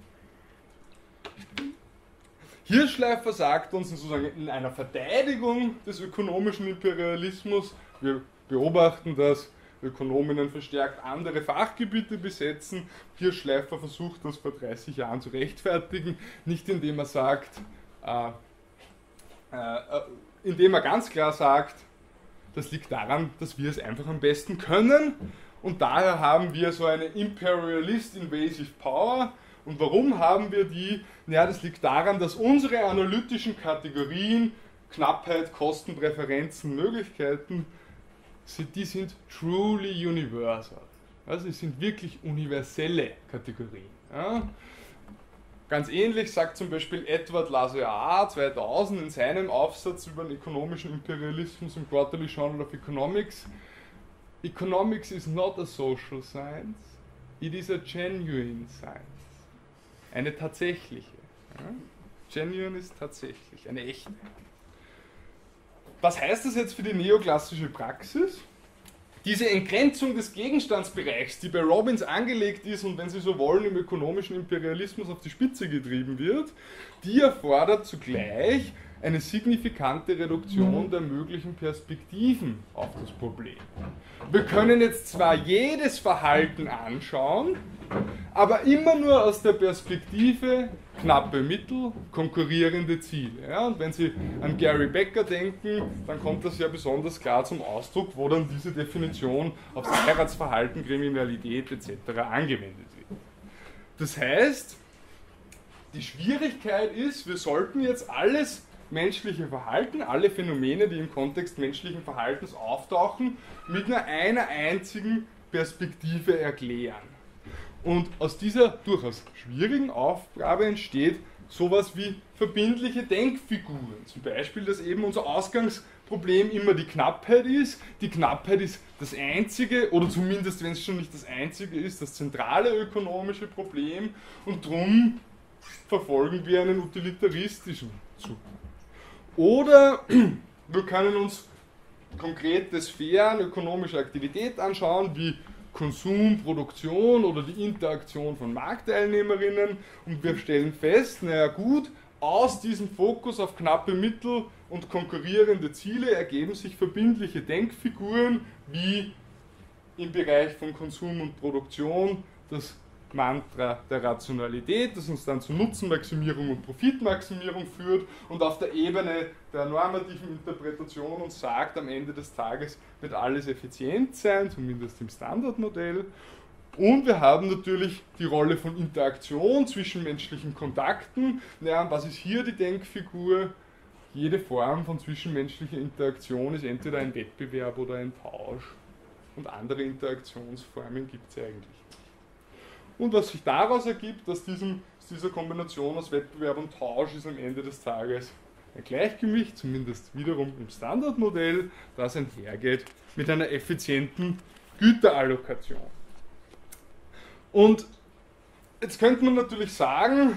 A: Hirschleifer sagt uns sozusagen in einer Verteidigung des ökonomischen Imperialismus, wir beobachten, dass Ökonominnen verstärkt andere Fachgebiete besetzen. Hirschleifer versucht das vor 30 Jahren zu rechtfertigen, nicht indem er sagt, indem er ganz klar sagt, das liegt daran, dass wir es einfach am besten können und daher haben wir so eine Imperialist Invasive Power. Und warum haben wir die? Naja, das liegt daran, dass unsere analytischen Kategorien, Knappheit, Kosten, Präferenzen, Möglichkeiten, die sind truly universal. Also es sind wirklich universelle Kategorien. Ja. Ganz ähnlich sagt zum Beispiel Edward Lassear 2000 in seinem Aufsatz über den ökonomischen Imperialismus im Quarterly Journal of Economics: Economics is not a social science, it is a genuine science. Eine tatsächliche. Ja? Genuine ist tatsächlich, eine echte. Was heißt das jetzt für die neoklassische Praxis? Diese Entgrenzung des Gegenstandsbereichs, die bei Robbins angelegt ist und, wenn Sie so wollen, im ökonomischen Imperialismus auf die Spitze getrieben wird, die erfordert zugleich eine signifikante Reduktion der möglichen Perspektiven auf das Problem. Wir können jetzt zwar jedes Verhalten anschauen, aber immer nur aus der Perspektive knappe Mittel, konkurrierende Ziele. Ja, und wenn Sie an Gary Becker denken, dann kommt das ja besonders klar zum Ausdruck, wo dann diese Definition aufs Heiratsverhalten, Kriminalität etc. angewendet wird. Das heißt, die Schwierigkeit ist, wir sollten jetzt alles menschliche Verhalten, alle Phänomene, die im Kontext menschlichen Verhaltens auftauchen, mit einer einzigen Perspektive erklären. Und aus dieser durchaus schwierigen Aufgabe entsteht sowas wie verbindliche Denkfiguren. Zum Beispiel, dass eben unser Ausgangsproblem immer die Knappheit ist. Die Knappheit ist das einzige, oder zumindest, wenn es schon nicht das einzige ist, das zentrale ökonomische Problem. Und darum verfolgen wir einen utilitaristischen Zug. Oder wir können uns konkrete Sphären ökonomischer Aktivität anschauen, wie Konsum, Produktion oder die Interaktion von Marktteilnehmerinnen, und wir stellen fest, naja gut, aus diesem Fokus auf knappe Mittel und konkurrierende Ziele ergeben sich verbindliche Denkfiguren, wie im Bereich von Konsum und Produktion das Mantra der Rationalität, das uns dann zu Nutzenmaximierung und Profitmaximierung führt, und auf der Ebene der normativen Interpretation uns sagt, am Ende des Tages wird alles effizient sein, zumindest im Standardmodell. Und wir haben natürlich die Rolle von Interaktion, zwischenmenschlichen Kontakten. Ja, was ist hier die Denkfigur? Jede Form von zwischenmenschlicher Interaktion ist entweder ein Wettbewerb oder ein Tausch. Und andere Interaktionsformen gibt es eigentlich nicht. Und was sich daraus ergibt, aus dieser Kombination aus Wettbewerb und Tausch, ist am Ende des Tages ein Gleichgewicht, zumindest wiederum im Standardmodell, das einhergeht mit einer effizienten Güterallokation. Und jetzt könnte man natürlich sagen,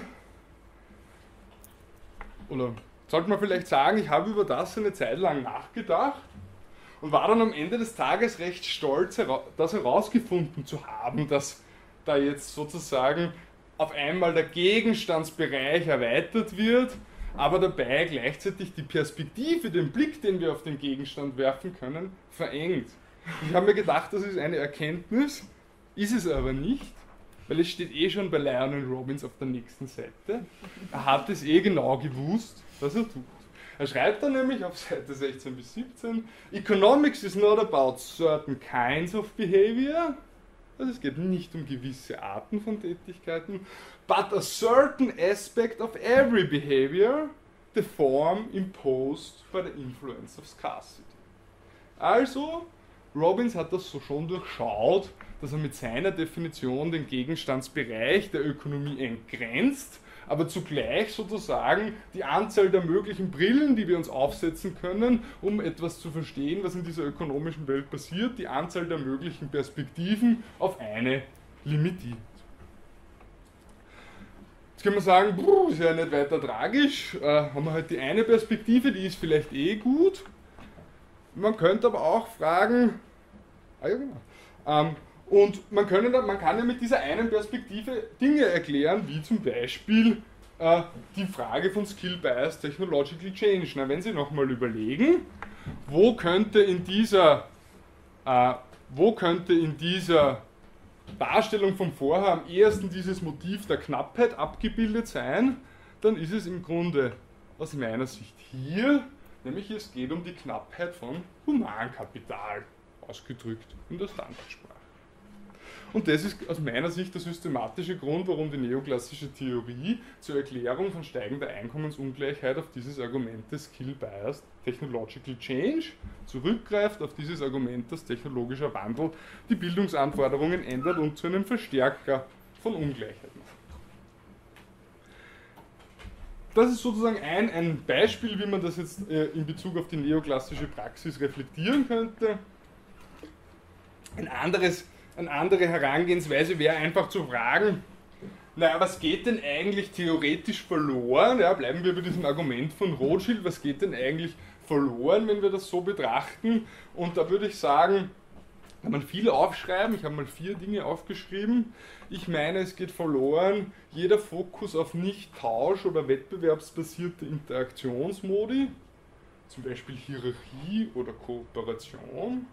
A: oder sollte man vielleicht sagen, ich habe über das eine Zeit lang nachgedacht und war dann am Ende des Tages recht stolz, das herausgefunden zu haben, dass da jetzt sozusagen auf einmal der Gegenstandsbereich erweitert wird, aber dabei gleichzeitig die Perspektive, den Blick, den wir auf den Gegenstand werfen können, verengt. Ich habe mir gedacht, das ist eine Erkenntnis, ist es aber nicht, weil es steht eh schon bei Lionel Robbins auf der nächsten Seite. Er hat es eh genau gewusst, was er tut. Er schreibt dann nämlich auf Seite 16 bis 17, Economics is not about certain kinds of behavior. Also es geht nicht um gewisse Arten von Tätigkeiten, but a certain aspect of every behavior, the form imposed by the influence of scarcity. Also, Robbins hat das so schon durchschaut, dass er mit seiner Definition den Gegenstandsbereich der Ökonomie entgrenzt, aber zugleich sozusagen die Anzahl der möglichen Brillen, die wir uns aufsetzen können, um etwas zu verstehen, was in dieser ökonomischen Welt passiert, die Anzahl der möglichen Perspektiven auf eine limitiert. Jetzt kann man sagen, ist ja nicht weiter tragisch, haben wir halt die eine Perspektive, die ist vielleicht eh gut. Man könnte aber auch fragen, und man kann ja mit dieser einen Perspektive Dinge erklären, wie zum Beispiel die Frage von Skill Bias Technological Change. Na, wenn Sie nochmal überlegen, wo könnte in dieser Darstellung vom Vorher am ehesten dieses Motiv der Knappheit abgebildet sein, dann ist es im Grunde aus meiner Sicht hier, nämlich es geht um die Knappheit von Humankapital, ausgedrückt in der Standardsprache. Und das ist aus meiner Sicht der systematische Grund, warum die neoklassische Theorie zur Erklärung von steigender Einkommensungleichheit auf dieses Argument des Skill-Biased Technological Change zurückgreift, auf dieses Argument, dass technologischer Wandel die Bildungsanforderungen ändert und zu einem Verstärker von Ungleichheit macht. Das ist sozusagen ein Beispiel, wie man das jetzt in Bezug auf die neoklassische Praxis reflektieren könnte. Eine andere Herangehensweise wäre einfach zu fragen, naja, was geht denn eigentlich theoretisch verloren? Ja, bleiben wir bei diesem Argument von Rothschild, was geht denn eigentlich verloren, wenn wir das so betrachten? Und da würde ich sagen, kann man viel aufschreiben, ich habe mal 4 Dinge aufgeschrieben. Ich meine, es geht verloren jeder Fokus auf nicht tausch- oder wettbewerbsbasierte Interaktionsmodi, zum Beispiel Hierarchie oder Kooperation.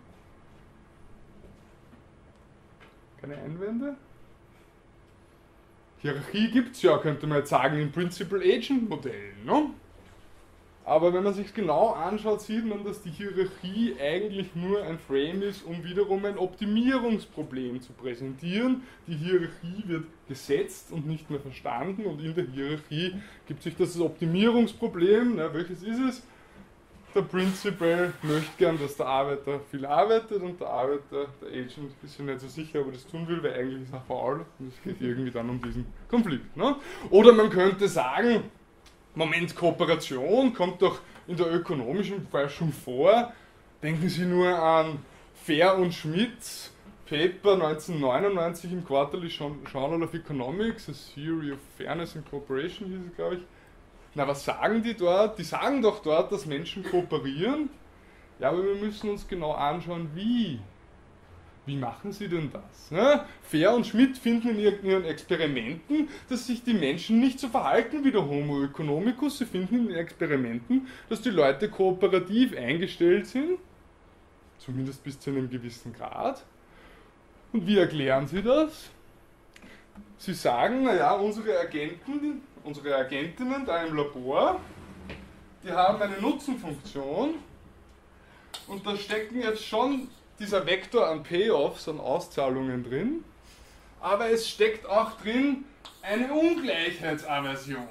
A: Keine Einwände? Hierarchie gibt es ja, könnte man jetzt sagen, in Principal-Agent-Modellen. Ne? Aber wenn man sich genau anschaut, sieht man, dass die Hierarchie eigentlich nur ein Frame ist, um wiederum ein Optimierungsproblem zu präsentieren. Die Hierarchie wird gesetzt und nicht mehr verstanden und in der Hierarchie gibt sich das Optimierungsproblem. Na, welches ist es? Der Principal möchte gern, dass der Arbeiter viel arbeitet und der Arbeiter, der Agent, ist sich nicht so sicher, ob er das tun will, weil eigentlich ist er faul und es geht irgendwie dann um diesen Konflikt. Ne? Oder man könnte sagen, Moment, Kooperation kommt doch in der ökonomischen Forschung vor. Denken Sie nur an Fair und Schmidts Paper 1999 im Quarterly Journal of Economics, A Theory of Fairness and Cooperation hieß es, glaube ich. Na, was sagen die dort? Die sagen doch dort, dass Menschen kooperieren. Ja, aber wir müssen uns genau anschauen, wie. Wie machen sie denn das? Ja, Fair und Schmidt finden in ihren Experimenten, dass sich die Menschen nicht so verhalten wie der Homo economicus. Sie finden in den Experimenten, dass die Leute kooperativ eingestellt sind, zumindest bis zu einem gewissen Grad. Und wie erklären sie das? Sie sagen, naja, unsere Agentinnen da im Labor, die haben eine Nutzenfunktion und da stecken jetzt schon dieser Vektor an Payoffs, an Auszahlungen drin, aber es steckt auch drin eine Ungleichheitsaversion.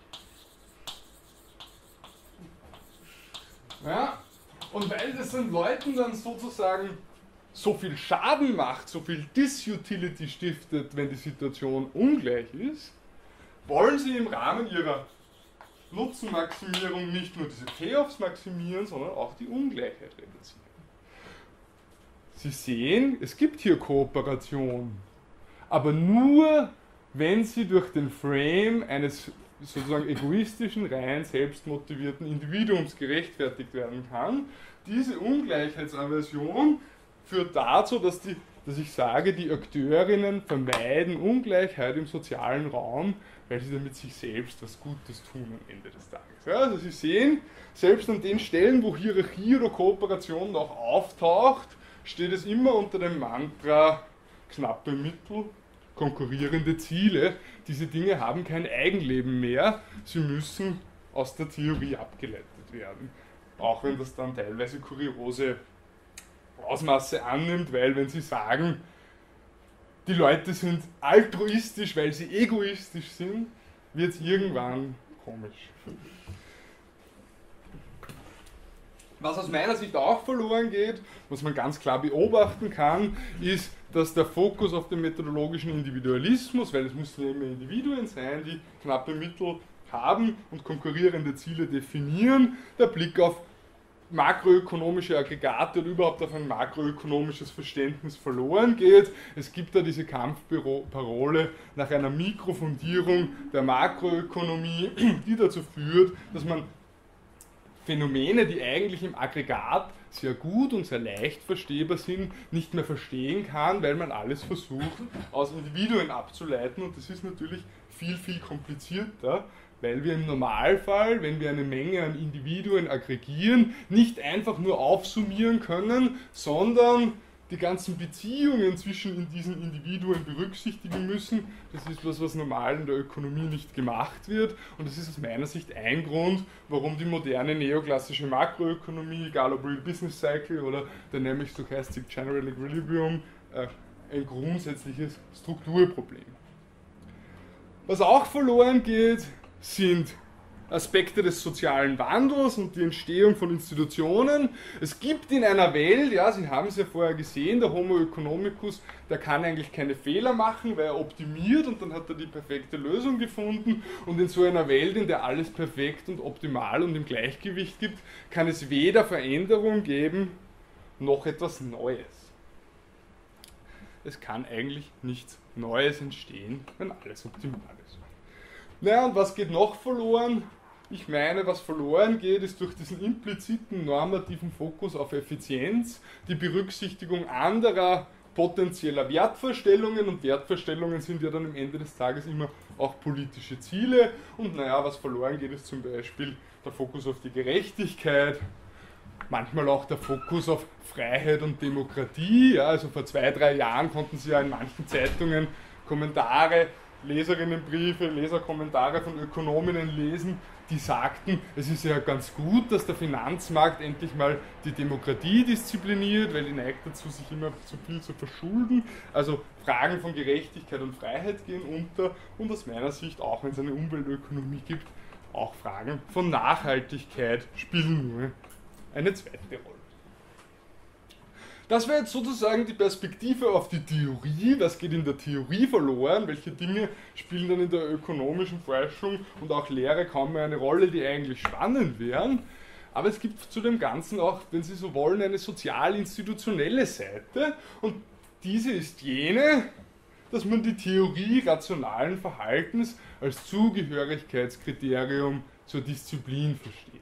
A: Ja? Und weil das den Leuten dann sozusagen so viel Schaden macht, so viel Disutility stiftet, wenn die Situation ungleich ist, wollen sie im Rahmen ihrer Nutzenmaximierung nicht nur diese Payoffs maximieren, sondern auch die Ungleichheit reduzieren. Sie sehen, es gibt hier Kooperation, aber nur, wenn sie durch den Frame eines sozusagen egoistischen, rein selbstmotivierten Individuums gerechtfertigt werden kann. Diese Ungleichheitsaversion führt dazu, dass ich sage, die Akteurinnen vermeiden Ungleichheit im sozialen Raum, weil sie damit sich selbst was Gutes tun am Ende des Tages. Ja, also Sie sehen, selbst an den Stellen, wo Hierarchie oder Kooperation noch auftaucht, steht es immer unter dem Mantra knappe Mittel, konkurrierende Ziele. Diese Dinge haben kein Eigenleben mehr, sie müssen aus der Theorie abgeleitet werden. Auch wenn das dann teilweise kuriose Ausmaße annimmt, weil wenn Sie sagen, die Leute sind altruistisch, weil sie egoistisch sind, wird es irgendwann komisch. Was aus meiner Sicht auch verloren geht, was man ganz klar beobachten kann, ist, dass der Fokus auf den methodologischen Individualismus, weil es müssen ja immer Individuen sein, die knappe Mittel haben und konkurrierende Ziele definieren, der Blick auf makroökonomische Aggregate und überhaupt auf ein makroökonomisches Verständnis verloren geht. Es gibt da diese Kampfparole nach einer Mikrofundierung der Makroökonomie, die dazu führt, dass man Phänomene, die eigentlich im Aggregat sehr gut und sehr leicht verstehbar sind, nicht mehr verstehen kann, weil man alles versucht, aus Individuen abzuleiten. Und das ist natürlich viel, viel komplizierter, weil wir im Normalfall, wenn wir eine Menge an Individuen aggregieren, nicht einfach nur aufsummieren können, sondern die ganzen Beziehungen zwischen diesen Individuen berücksichtigen müssen. Das ist was normal in der Ökonomie nicht gemacht wird. Und das ist aus meiner Sicht ein Grund, warum die moderne neoklassische Makroökonomie, egal ob Real Business Cycle oder Dynamic Stochastic General Equilibrium, ein grundsätzliches Strukturproblem. Was auch verloren geht, sind Aspekte des sozialen Wandels und die Entstehung von Institutionen. Es gibt in einer Welt, ja, Sie haben es ja vorher gesehen, der Homo economicus, der kann eigentlich keine Fehler machen, weil er optimiert und dann hat er die perfekte Lösung gefunden. Und in so einer Welt, in der alles perfekt und optimal und im Gleichgewicht gibt, kann es weder Veränderung geben, noch etwas Neues. Es kann eigentlich nichts Neues entstehen, wenn alles optimal ist. Naja, und was geht noch verloren? Ich meine, was verloren geht, ist durch diesen impliziten normativen Fokus auf Effizienz die Berücksichtigung anderer potenzieller Wertvorstellungen, und Wertvorstellungen sind ja dann am Ende des Tages immer auch politische Ziele. Und naja, was verloren geht, ist zum Beispiel der Fokus auf die Gerechtigkeit, manchmal auch der Fokus auf Freiheit und Demokratie. Ja, also vor 2-3 Jahren konnten Sie ja in manchen Zeitungen Kommentare, Leserinnenbriefe, Leserkommentare von Ökonominnen lesen, die sagten, es ist ja ganz gut, dass der Finanzmarkt endlich mal die Demokratie diszipliniert, weil die neigt dazu, sich immer zu viel zu verschulden. Also Fragen von Gerechtigkeit und Freiheit gehen unter und aus meiner Sicht, auch wenn es eine Umweltökonomie gibt, auch Fragen von Nachhaltigkeit spielen nur eine zweite Rolle. Das wäre jetzt sozusagen die Perspektive auf die Theorie. Was geht in der Theorie verloren? Welche Dinge spielen dann in der ökonomischen Forschung und auch Lehre kaum mehr eine Rolle, die eigentlich spannend wären? Aber es gibt zu dem Ganzen auch, wenn Sie so wollen, eine sozial-institutionelle Seite. Und diese ist jene, dass man die Theorie rationalen Verhaltens als Zugehörigkeitskriterium zur Disziplin versteht.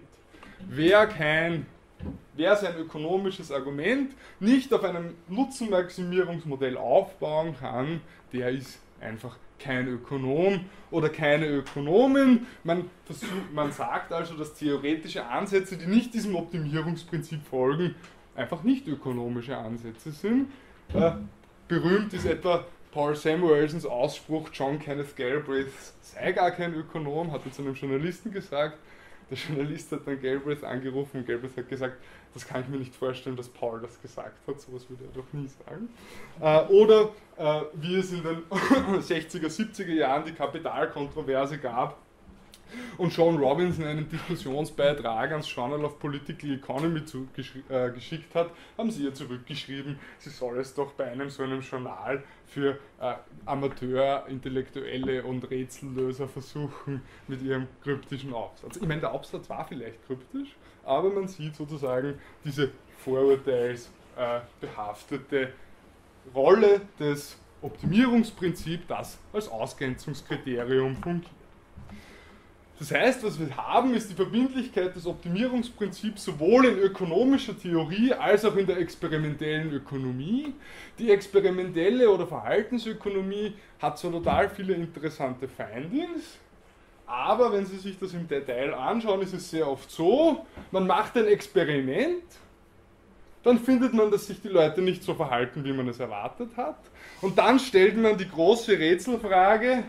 A: Wer sein ökonomisches Argument nicht auf einem Nutzenmaximierungsmodell aufbauen kann, der ist einfach kein Ökonom oder keine Ökonomin. Man sagt also, dass theoretische Ansätze, die nicht diesem Optimierungsprinzip folgen, einfach nicht ökonomische Ansätze sind. Berühmt ist etwa Paul Samuelsons Ausspruch, John Kenneth Galbraith sei gar kein Ökonom, hat er zu einem Journalisten gesagt. Der Journalist hat dann Galbraith angerufen und Galbraith hat gesagt, das kann ich mir nicht vorstellen, dass Paul das gesagt hat, sowas würde er doch nie sagen. Oder wie es in den 60er, 70er Jahren die Kapitalkontroverse gab und John Robinson einen Diskussionsbeitrag ans Journal of Political Economy geschickt hat, haben sie ihr zurückgeschrieben, sie soll es doch bei so einem Journal für Amateur, Intellektuelle und Rätsellöser versuchen mit ihrem kryptischen Aufsatz. Ich meine, der Aufsatz war vielleicht kryptisch, aber man sieht sozusagen diese vorurteilsbehaftete Rolle des Optimierungsprinzips, das als Ausgrenzungskriterium fungiert. Das heißt, was wir haben, ist die Verbindlichkeit des Optimierungsprinzips sowohl in ökonomischer Theorie als auch in der experimentellen Ökonomie. Die experimentelle oder Verhaltensökonomie hat zwar total viele interessante Findings, aber wenn Sie sich das im Detail anschauen, ist es sehr oft so, man macht ein Experiment, dann findet man, dass sich die Leute nicht so verhalten, wie man es erwartet hat, und dann stellt man die große Rätselfrage,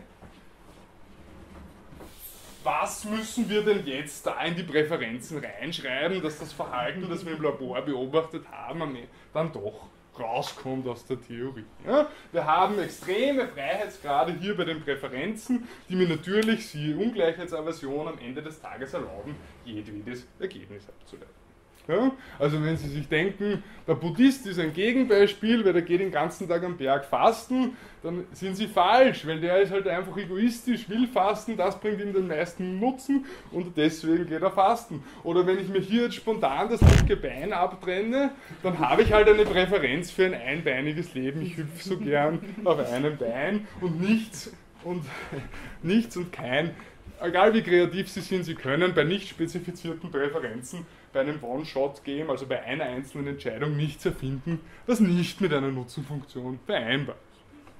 A: was müssen wir denn jetzt da in die Präferenzen reinschreiben, dass das Verhalten, das wir im Labor beobachtet haben, dann doch rauskommt aus der Theorie. Ja? Wir haben extreme Freiheitsgrade hier bei den Präferenzen, die mir natürlich, siehe Ungleichheitsaversion, am Ende des Tages erlauben, jedwedes Ergebnis abzuleiten. Ja? Also wenn Sie sich denken, der Buddhist ist ein Gegenbeispiel, weil der geht den ganzen Tag am Berg fasten, dann sind Sie falsch, weil der ist halt einfach egoistisch, will fasten, das bringt ihm den meisten Nutzen und deswegen geht er fasten. Oder wenn ich mir hier jetzt spontan das linke Bein abtrenne, dann habe ich halt eine Präferenz für ein einbeiniges Leben. Ich hüpfe so gern auf einem Bein und nichts und kein. Egal wie kreativ Sie sind, Sie können bei nicht spezifizierten Präferenzen bei einem One-Shot-Game, also bei einer einzelnen Entscheidung, nichts erfinden, das nicht mit einer Nutzenfunktion vereinbar ist.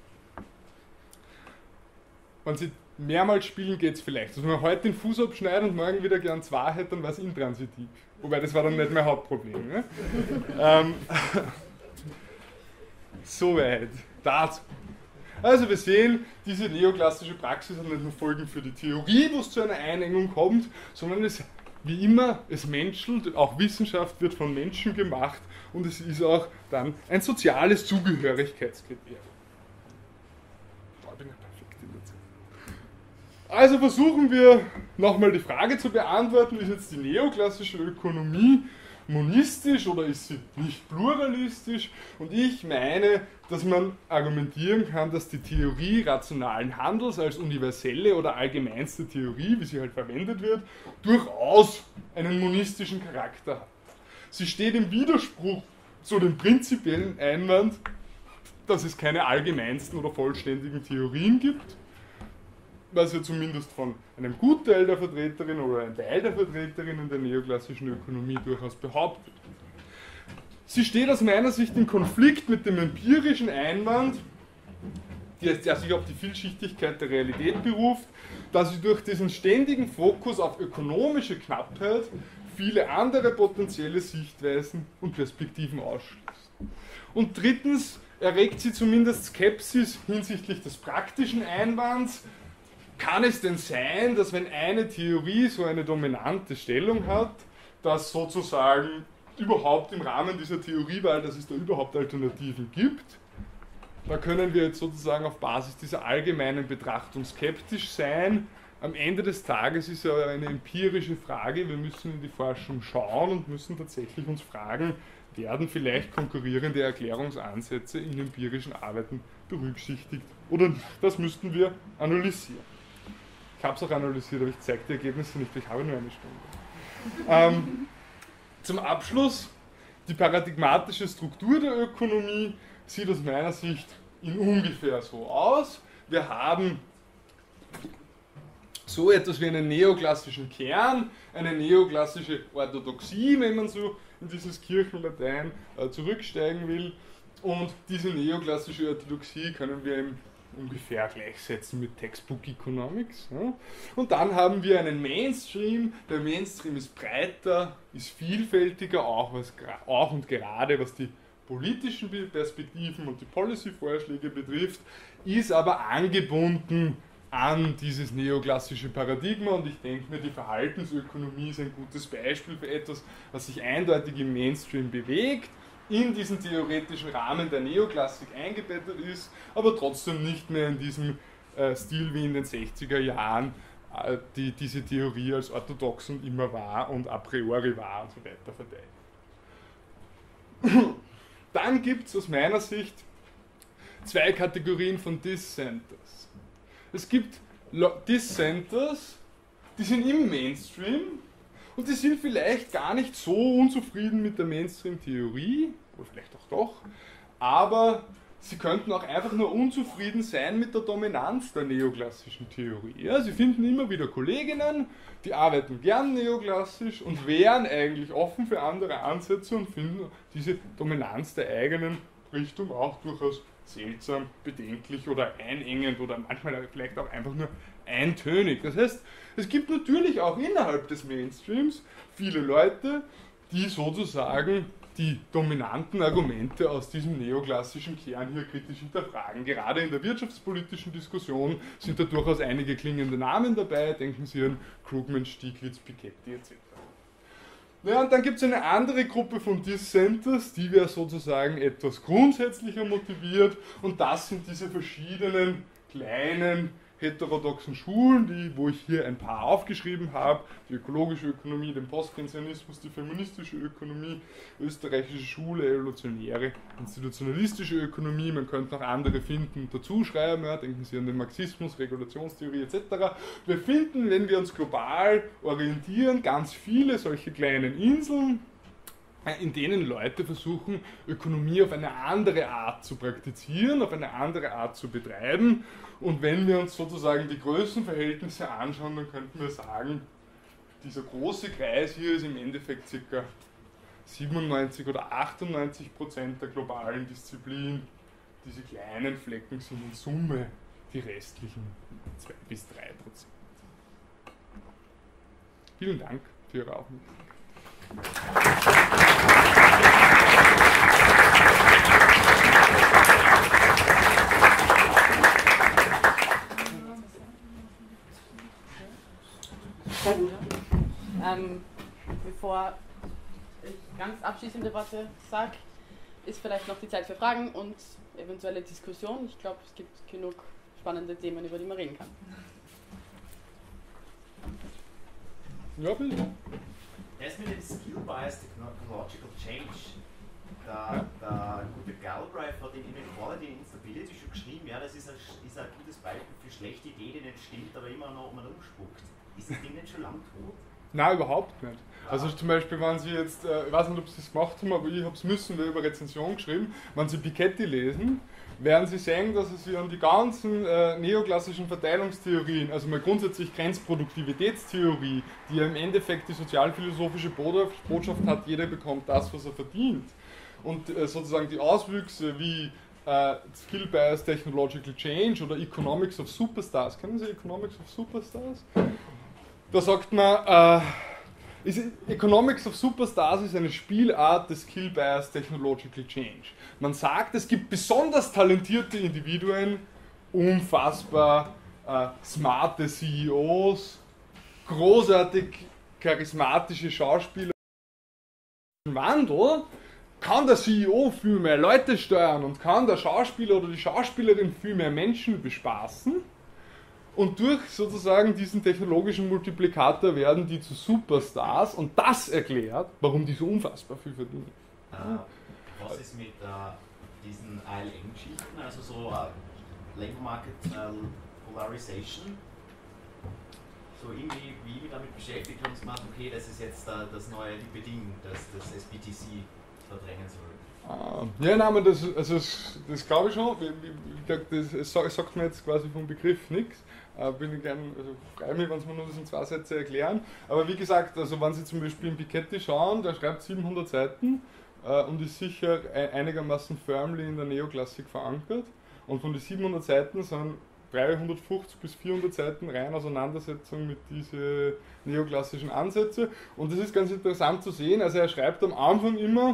A: Wenn Sie mehrmals spielen, geht es vielleicht. Also wenn man heute den Fuß abschneidet und morgen wieder gern 2 hätte, dann war es intransitiv. Wobei, das war dann nicht mein Hauptproblem. Ne? Soweit dazu. Also wir sehen, diese neoklassische Praxis hat nicht nur Folgen für die Theorie, wo es zu einer Einengung kommt, sondern es, wie immer, es menschelt, auch Wissenschaft wird von Menschen gemacht und es ist auch dann ein soziales Zugehörigkeitskriterium. Also versuchen wir nochmal die Frage zu beantworten, ist jetzt die neoklassische Ökonomie monistisch oder ist sie nicht pluralistisch? Und ich meine, dass man argumentieren kann, dass die Theorie rationalen Handels als universelle oder allgemeinste Theorie, wie sie halt verwendet wird, durchaus einen monistischen Charakter hat. Sie steht im Widerspruch zu dem prinzipiellen Einwand, dass es keine allgemeinsten oder vollständigen Theorien gibt, was ja zumindest von einem Gutteil der Vertreterinnen oder einem Teil der Vertreterinnen der neoklassischen Ökonomie durchaus behauptet. Sie steht aus meiner Sicht in Konflikt mit dem empirischen Einwand, der sich auf die Vielschichtigkeit der Realität beruft, dass sie durch diesen ständigen Fokus auf ökonomische Knappheit viele andere potenzielle Sichtweisen und Perspektiven ausschließt. Und drittens erregt sie zumindest Skepsis hinsichtlich des praktischen Einwands. Kann es denn sein, dass wenn eine Theorie so eine dominante Stellung hat, dass sozusagen überhaupt im Rahmen dieser Theoriewahl, dass es da überhaupt Alternativen gibt? Da können wir jetzt sozusagen auf Basis dieser allgemeinen Betrachtung skeptisch sein. Am Ende des Tages ist ja eine empirische Frage, wir müssen in die Forschung schauen und müssen tatsächlich uns fragen, werden vielleicht konkurrierende Erklärungsansätze in empirischen Arbeiten berücksichtigt oder nicht? Das müssten wir analysieren. Ich habe es auch analysiert, aber ich zeige die Ergebnisse nicht, ich habe nur eine Stunde. Zum Abschluss, die paradigmatische Struktur der Ökonomie sieht aus meiner Sicht in ungefähr so aus. Wir haben so etwas wie einen neoklassischen Kern, eine neoklassische Orthodoxie, wenn man so in dieses Kirchenlatein zurücksteigen will. Und diese neoklassische Orthodoxie können wir ungefähr gleichsetzen mit Textbook Economics. Ja. Und dann haben wir einen Mainstream. Der Mainstream ist breiter, ist vielfältiger, auch und gerade was die politischen Perspektiven und die Policy-Vorschläge betrifft, ist aber angebunden an dieses neoklassische Paradigma und ich denke mir, die Verhaltensökonomie ist ein gutes Beispiel für etwas, was sich eindeutig im Mainstream bewegt, in diesen theoretischen Rahmen der Neoklassik eingebettet ist, aber trotzdem nicht mehr in diesem Stil wie in den 60er Jahren diese Theorie als orthodox und immer wahr und a priori wahr und so weiter verteidigt. Dann gibt es aus meiner Sicht zwei Kategorien von Dissenters. Es gibt Dissenters, die sind im Mainstream und die sind vielleicht gar nicht so unzufrieden mit der Mainstream-Theorie, oder vielleicht auch doch, aber sie könnten auch einfach nur unzufrieden sein mit der Dominanz der neoklassischen Theorie. Ja, sie finden immer wieder Kolleginnen, die arbeiten gern neoklassisch und wären eigentlich offen für andere Ansätze und finden diese Dominanz der eigenen Richtung auch durchaus seltsam, bedenklich oder einengend oder manchmal vielleicht auch einfach nur eintönig. Das heißt, es gibt natürlich auch innerhalb des Mainstreams viele Leute, die sozusagen die dominanten Argumente aus diesem neoklassischen Kern hier kritisch hinterfragen. Gerade in der wirtschaftspolitischen Diskussion sind da durchaus einige klingende Namen dabei. Denken Sie an Krugman, Stieglitz, Piketty etc. Ja, und dann gibt es eine andere Gruppe von Dissenters, die wäre sozusagen etwas grundsätzlicher motiviert und das sind diese verschiedenen kleinen heterodoxen Schulen, wo ich hier ein paar aufgeschrieben habe, die ökologische Ökonomie, den Postkeynesianismus, die feministische Ökonomie, österreichische Schule, evolutionäre, institutionalistische Ökonomie, man könnte noch andere finden und dazu schreiben, ja, denken Sie an den Marxismus, Regulationstheorie etc. Wir finden, wenn wir uns global orientieren, ganz viele solche kleinen Inseln, in denen Leute versuchen, Ökonomie auf eine andere Art zu praktizieren, auf eine andere Art zu betreiben. Und wenn wir uns sozusagen die Größenverhältnisse anschauen, dann könnten wir sagen, dieser große Kreis hier ist im Endeffekt ca. 97 oder 98% der globalen Disziplin. Diese kleinen Flecken sind in Summe die restlichen 2 bis 3%. Vielen Dank für Ihre Aufmerksamkeit.
B: Bevor ich ganz abschließende Worte sage, ist vielleicht noch die Zeit für Fragen und eventuelle Diskussion. Ich glaube, es gibt genug spannende Themen, über die man reden kann.
A: Ja, bitte.
C: Das mit dem Skill Bias Technological Change, der gute Galbraith hat in Inequality and Instability schon geschrieben, ja, das ist ein gutes Beispiel für schlechte Idee, die nicht stimmt, aber immer noch man umspuckt. Ist das Ding nicht schon lang tot?
A: Nein, überhaupt nicht. Also zum Beispiel, wenn Sie jetzt, ich weiß nicht, ob Sie das gemacht haben, aber ich habe es müssen, weil ich über Rezension geschrieben, wenn Sie Piketty lesen, werden Sie sehen, dass es sich an die ganzen neoklassischen Verteilungstheorien, also mal grundsätzlich Grenzproduktivitätstheorie, die ja im Endeffekt die sozialphilosophische Botschaft hat, jeder bekommt das, was er verdient. Und sozusagen die Auswüchse wie Skill Bias Technological Change oder Economics of Superstars. Kennen Sie Economics of Superstars? Da sagt man, Economics of Superstars ist eine Spielart des Skill Bias Technological Change. Man sagt, es gibt besonders talentierte Individuen, unfassbar smarte CEOs, großartig charismatische Schauspieler. Im Wandel kann der CEO viel mehr Leute steuern und kann der Schauspieler oder die Schauspielerin viel mehr Menschen bespaßen. Und durch sozusagen diesen technologischen Multiplikator werden die zu Superstars und das erklärt, warum die so unfassbar viel verdienen.
C: Was ist mit diesen ILM-Geschichten, also so Labor Market Polarization? So irgendwie, wie ich mich damit beschäftigt und es macht, okay, das ist jetzt das neue Bedingung, das das SBTC verdrängen soll.
A: Ja, nein, aber das glaube ich schon. Das sagt mir jetzt quasi vom Begriff nichts. Bin ich gern, also freue mich, wenn Sie mir nur das in 2 Sätze erklären. Aber wie gesagt, also wenn Sie zum Beispiel in Piketty schauen, der schreibt 700 Seiten und ist sicher einigermaßen firmly in der Neoklassik verankert. Und von den 700 Seiten sind 350 bis 400 Seiten rein Auseinandersetzung mit diesen neoklassischen Ansätzen. Und das ist ganz interessant zu sehen. Also er schreibt am Anfang immer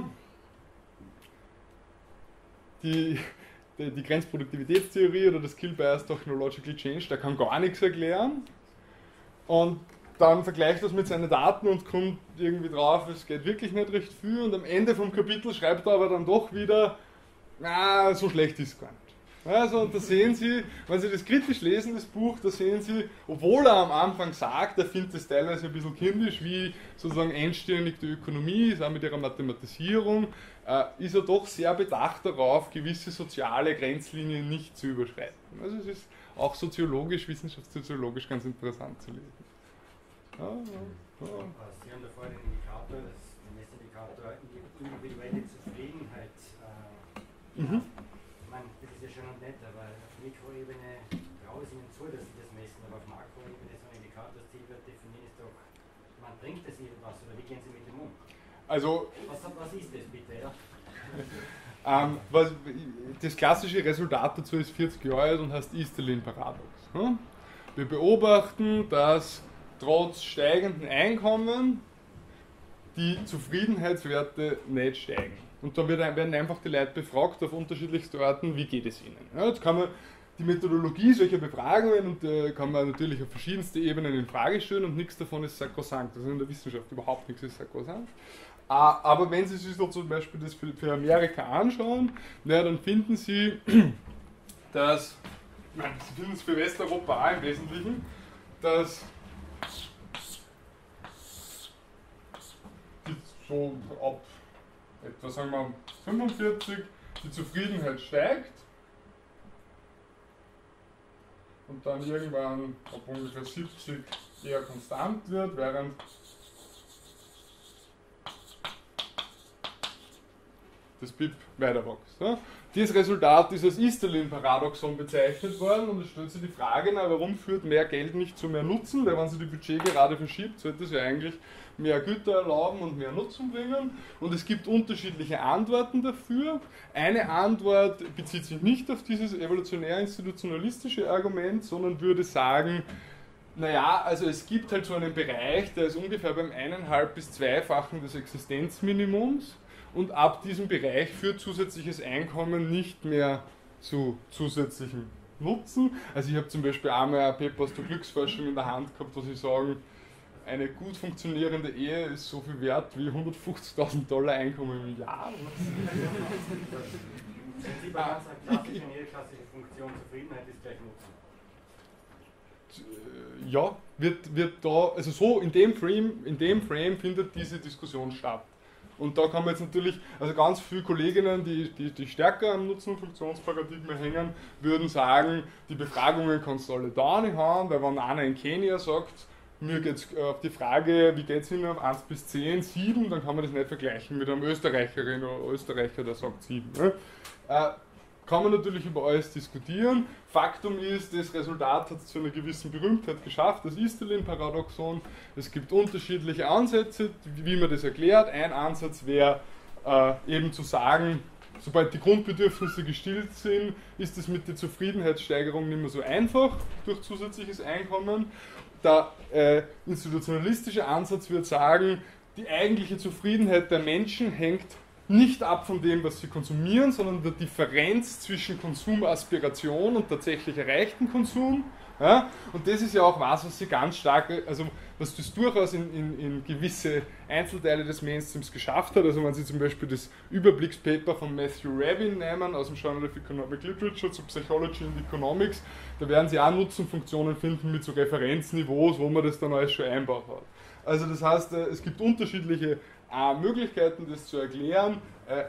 A: die Grenzproduktivitätstheorie oder das Skill Bias Technological Change, der kann gar nichts erklären. Und dann vergleicht das mit seinen Daten und kommt irgendwie drauf, es geht wirklich nicht recht viel. Und am Ende vom Kapitel schreibt er aber dann doch wieder, na, so schlecht ist es gar nicht. Also, und da sehen Sie, wenn Sie das kritisch lesen, das Buch, da sehen Sie, obwohl er am Anfang sagt, er findet es teilweise ein bisschen kindisch, wie sozusagen engstirnig die Ökonomie ist, auch mit ihrer Mathematisierung, ist er doch sehr bedacht darauf, gewisse soziale Grenzlinien nicht zu überschreiten. Also es ist auch soziologisch, wissenschaftssoziologisch ganz interessant zu lesen.
D: Sie haben davor den Indikator, den Messindikator individuelle Zufriedenheit. Ich meine, das ist ja schön und nett, aber auf Mikroebene traue ich Ihnen zu, dass Sie das messen, aber auf Makroebene so ein Indikator-Zielwert definieren ist doch, man bringt das irgendwas oder wie gehen Sie mit dem um?
A: Also,
D: was ist das bitte? Ja?
A: Das klassische Resultat dazu ist 40 Jahre alt und heißt Easterlin-Paradox. Wir beobachten, dass trotz steigenden Einkommen die Zufriedenheitswerte nicht steigen. Und da werden einfach die Leute befragt auf unterschiedlichste Arten, wie geht es ihnen. Ja, jetzt kann man die Methodologie solcher Befragungen und kann man natürlich auf verschiedenste Ebenen in Frage stellen und nichts davon ist sakrosankt. Also in der Wissenschaft überhaupt nichts ist sakrosankt. Aber wenn Sie sich so zum Beispiel das für Amerika anschauen, na, dann finden Sie, dass, Sie finden es für Westeuropa auch im Wesentlichen, dass so ab etwa, sagen wir, 45 die Zufriedenheit steigt und dann irgendwann ab ungefähr 70 eher konstant wird, während das BIP weiter wächst. Ja? Dieses Resultat ist als Easterlin-Paradoxon bezeichnet worden und es stellt sich die Frage, na, warum führt mehr Geld nicht zu mehr Nutzen, weil wenn sich die Budget gerade verschiebt, sollte es ja eigentlich mehr Güter erlauben und mehr Nutzen bringen. Und es gibt unterschiedliche Antworten dafür. Eine Antwort bezieht sich nicht auf dieses evolutionär-institutionalistische Argument, sondern würde sagen, naja, also es gibt halt so einen Bereich, der ist ungefähr beim 1,5- bis 2-fachen des Existenzminimums und ab diesem Bereich führt zusätzliches Einkommen nicht mehr zu zusätzlichem Nutzen. Also ich habe zum Beispiel einmal ein Paper aus der Glücksforschung in der Hand gehabt, wo sie sagen, eine gut funktionierende Ehe ist so viel wert wie $150.000 Einkommen im Jahr.
D: Sie bei ganz einer klassischen Funktion Zufriedenheit ist gleich Nutzen.
A: Ja, wird da, also so in dem Frame findet diese Diskussion statt. Und da kann man jetzt natürlich, also ganz viele Kolleginnen, die stärker am Nutzen-Funktionsparadigma hängen, würden sagen, die Befragungen kannst du alle da nicht haben, weil wenn einer in Kenia sagt, mir geht es auf die Frage, wie geht es Ihnen auf 1 bis 10, 7, dann kann man das nicht vergleichen mit einem Österreicherin oder Österreicher, der sagt 7. Ne? Kann man natürlich über alles diskutieren. Faktum ist, das Resultat hat es zu einer gewissen Berühmtheit geschafft, das Easterlin-Paradoxon. Es gibt unterschiedliche Ansätze, wie man das erklärt. Ein Ansatz wäre eben zu sagen, sobald die Grundbedürfnisse gestillt sind, ist es mit der Zufriedenheitssteigerung nicht mehr so einfach durch zusätzliches Einkommen. Der institutionalistische Ansatz wird sagen, die eigentliche Zufriedenheit der Menschen hängt nicht ab von dem, was sie konsumieren, sondern der Differenz zwischen Konsumaspiration und tatsächlich erreichten Konsum. Ja? Und das ist ja auch was sie ganz stark, also was das durchaus in gewisse Einzelteile des Mainstreams geschafft hat. Also wenn Sie zum Beispiel das Überblickspaper von Matthew Rabin nehmen, aus dem Journal of Economic Literature zu Psychology and Economics, da werden Sie auch Nutzenfunktionen finden mit so Referenzniveaus, wo man das dann alles schon einbaut hat. Also das heißt, es gibt unterschiedliche Möglichkeiten, das zu erklären.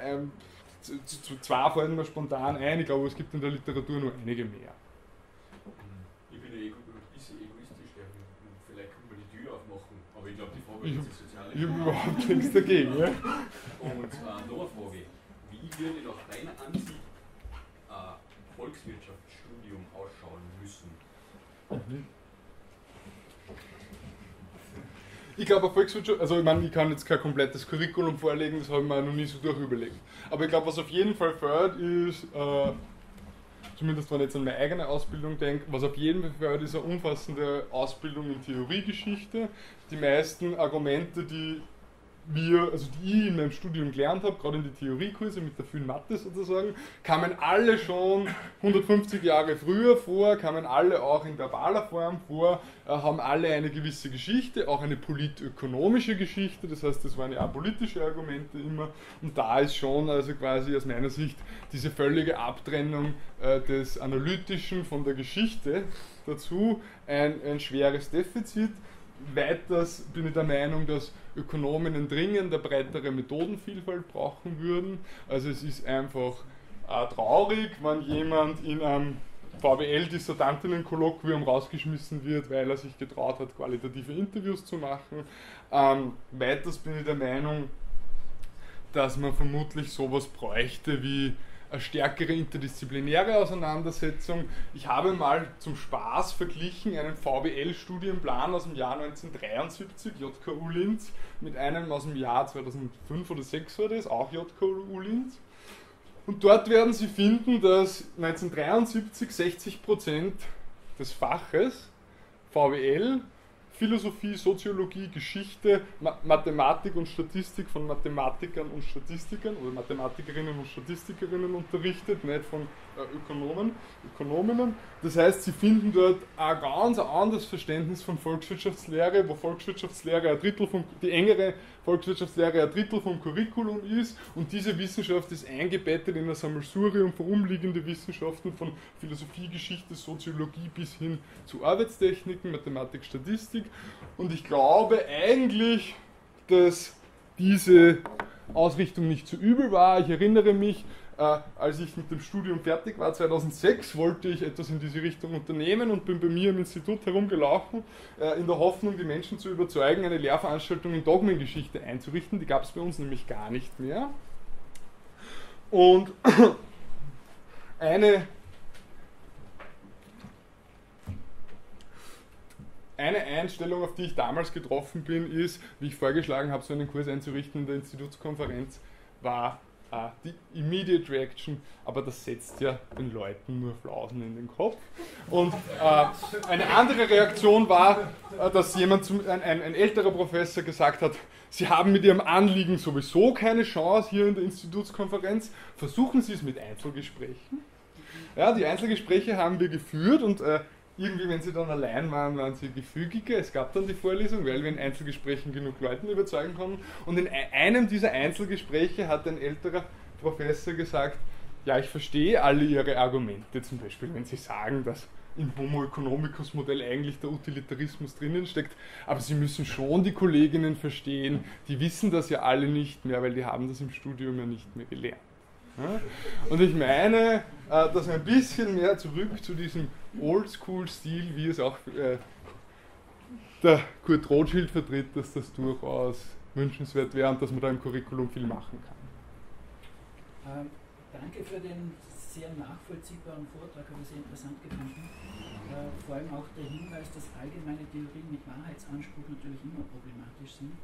A: Zwei fallen mir spontan ein, ich glaube, es gibt in der Literatur noch einige mehr.
E: Ich bin ein bisschen egoistisch, vielleicht können wir die Tür aufmachen, aber ich glaube, die Frage ist die soziale Frage.
A: Ich habe überhaupt nichts dagegen. Ja?
E: Und noch eine Frage, wie würde nach deiner Ansicht ein Volkswirtschaftsstudium ausschauen müssen?
A: Ich glaube, Volkswirtschaft, also ich meine, ich kann jetzt kein komplettes Curriculum vorlegen, das habe ich mir noch nie so durchüberlegt. Aber ich glaube, was auf jeden Fall fördert, ist, zumindest wenn ich jetzt an meine eigene Ausbildung denke, was auf jeden Fall fördert, ist eine umfassende Ausbildung in Theoriegeschichte. Die meisten Argumente, die ich in meinem Studium gelernt habe, gerade in die Theoriekurse mit der vielen Mathe sozusagen, kamen alle schon 150 Jahre früher vor, kamen alle auch in verbaler Form vor, haben alle eine gewisse Geschichte, auch eine politökonomische Geschichte, das heißt, das waren ja auch politische Argumente immer, und da ist schon also quasi aus meiner Sicht diese völlige Abtrennung des Analytischen von der Geschichte dazu ein schweres Defizit. Weiters bin ich der Meinung, dass Ökonominnen dringend eine breitere Methodenvielfalt brauchen würden. Also es ist einfach traurig, wenn jemand in einem VWL-Dissertantinnen-Kolloquium rausgeschmissen wird, weil er sich getraut hat, qualitative Interviews zu machen. Weiters bin ich der Meinung, dass man vermutlich sowas bräuchte wie eine stärkere interdisziplinäre Auseinandersetzung. Ich habe mal zum Spaß verglichen einen VWL-Studienplan aus dem Jahr 1973, JKU Linz, mit einem aus dem Jahr 2005 oder 2006 war das, auch JKU Linz. Und dort werden Sie finden, dass 1973 60% des Faches VWL, Philosophie, Soziologie, Geschichte, Mathematik und Statistik von Mathematikern und Statistikern oder Mathematikerinnen und Statistikerinnen unterrichtet, nicht von Ökonominnen. Das heißt, Sie finden dort ein ganz anderes Verständnis von Volkswirtschaftslehre, wo Volkswirtschaftslehre die engere Volkswirtschaftslehre ein Drittel vom Curriculum ist, und diese Wissenschaft ist eingebettet in ein Sammelsurium von umliegenden Wissenschaften von Philosophie, Geschichte, Soziologie bis hin zu Arbeitstechniken, Mathematik, Statistik. Und ich glaube eigentlich, dass diese Ausrichtung nicht so übel war. Ich erinnere mich, als ich mit dem Studium fertig war, 2006, wollte ich etwas in diese Richtung unternehmen und bin bei mir im Institut herumgelaufen, in der Hoffnung, die Menschen zu überzeugen, eine Lehrveranstaltung in Dogmengeschichte einzurichten. Die gab es bei uns nämlich gar nicht mehr. Und eine Einstellung, auf die ich damals getroffen bin, ist, wie ich vorgeschlagen habe, so einen Kurs einzurichten in der Institutskonferenz, war die Immediate Reaction, aber das setzt ja den Leuten nur Flausen in den Kopf. Und eine andere Reaktion war, dass ein älterer Professor gesagt hat, Sie haben mit Ihrem Anliegen sowieso keine Chance hier in der Institutskonferenz, versuchen Sie es mit Einzelgesprächen. Ja, die Einzelgespräche haben wir geführt und irgendwie, wenn sie dann allein waren, waren sie gefügiger. Es gab dann die Vorlesung, weil wir in Einzelgesprächen genug Leuten überzeugen konnten. Und in einem dieser Einzelgespräche hat ein älterer Professor gesagt, ja, ich verstehe alle Ihre Argumente, zum Beispiel, wenn Sie sagen, dass im Homo economicus Modell eigentlich der Utilitarismus drinnen steckt, aber Sie müssen schon die Kolleginnen verstehen, die wissen das ja alle nicht mehr, weil die haben das im Studium ja nicht mehr gelernt. Ja? Und ich meine, dass ein bisschen mehr zurück zu diesem Oldschool-Stil, wie es auch der Kurt Rothschild vertritt, dass das durchaus wünschenswert wäre und dass man da im Curriculum viel machen kann.
F: Danke für den sehr nachvollziehbaren Vortrag, habe ich sehr interessant gefunden. Vor allem auch der Hinweis, dass allgemeine Theorien mit Wahrheitsanspruch natürlich immer problematisch sind.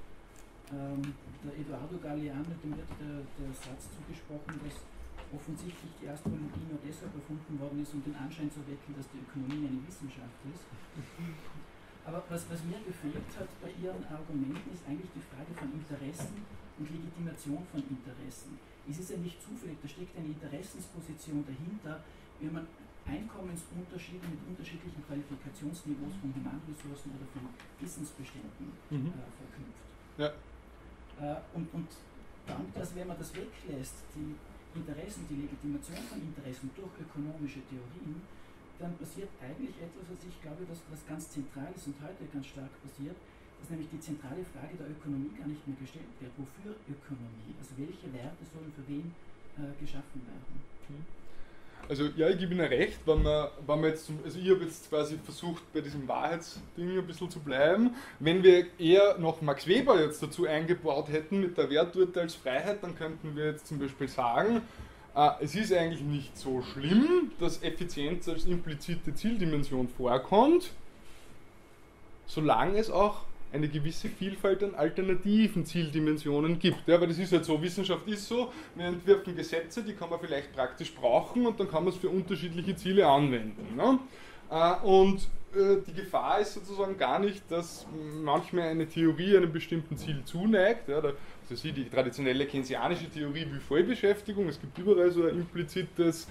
F: Der Eduardo Galeano, dem wird der Satz zugesprochen, dass offensichtlich die Astrologie nur deshalb erfunden worden ist, um den Anschein zu wecken, dass die Ökonomie eine Wissenschaft ist. Aber was mir gefehlt hat bei Ihren Argumenten, ist eigentlich die Frage von Interessen und Legitimation von Interessen. Es ist ja nicht zufällig, da steckt eine Interessensposition dahinter, wenn man Einkommensunterschiede mit unterschiedlichen Qualifikationsniveaus von Humanressourcen oder von Wissensbeständen verknüpft.
A: Ja.
F: Und dann, wenn man das weglässt, die Interessen, die Legitimation von Interessen durch ökonomische Theorien, dann passiert eigentlich etwas, was ich glaube, dass das ganz zentral ist und heute ganz stark passiert, dass nämlich die zentrale Frage der Ökonomie gar nicht mehr gestellt wird. Wofür Ökonomie? Also welche Werte sollen für wen geschaffen werden?
A: Also ja, ich gebe Ihnen recht, wenn man jetzt also ich habe jetzt quasi versucht, bei diesem Wahrheitsding ein bisschen zu bleiben. Wenn wir eher noch Max Weber jetzt dazu eingebaut hätten mit der Werturteilsfreiheit, dann könnten wir jetzt zum Beispiel sagen, es ist eigentlich nicht so schlimm, dass Effizienz als implizite Zieldimension vorkommt, solange es auch eine gewisse Vielfalt an alternativen Zieldimensionen gibt. Ja, weil das ist halt so, Wissenschaft ist so, wir entwirfen Gesetze, die kann man vielleicht praktisch brauchen und dann kann man es für unterschiedliche Ziele anwenden. Ne? Und die Gefahr ist sozusagen gar nicht, dass manchmal eine Theorie einem bestimmten Ziel zuneigt. Ja, also die traditionelle keynesianische Theorie wie Vollbeschäftigung, es gibt überall so ein implizites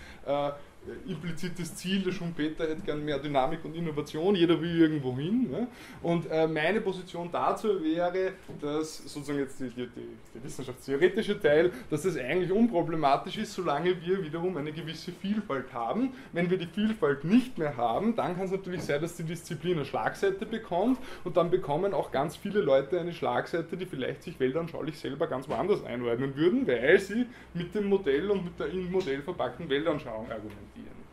A: Ziel, der Schumpeter hätte gern mehr Dynamik und Innovation, jeder will irgendwo hin. Ne? Und meine Position dazu wäre, dass sozusagen jetzt der wissenschaftstheoretische Teil, dass das eigentlich unproblematisch ist, solange wir wiederum eine gewisse Vielfalt haben. Wenn wir die Vielfalt nicht mehr haben, dann kann es natürlich sein, dass die Disziplin eine Schlagseite bekommt und dann bekommen auch ganz viele Leute eine Schlagseite, die vielleicht sich weltanschaulich selber ganz woanders einordnen würden, weil sie mit dem Modell und mit der im Modell verpackten Weltanschauung argumentieren.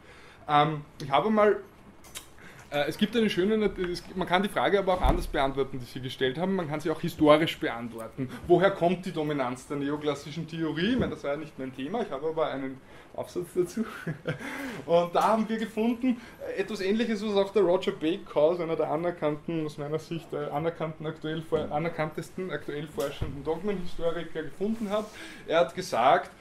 A: Ich habe mal, es gibt eine schöne, man kann die Frage aber auch anders beantworten, die Sie gestellt haben, man kann sie auch historisch beantworten. Woher kommt die Dominanz der neoklassischen Theorie? Ich meine, das war ja nicht mein Thema, ich habe aber einen Aufsatz dazu. Und da haben wir gefunden, etwas Ähnliches, was auch der Roger Bacon, einer der anerkannten, aus meiner Sicht anerkanntesten aktuell forschenden Dogmenhistoriker gefunden hat. Er hat gesagt,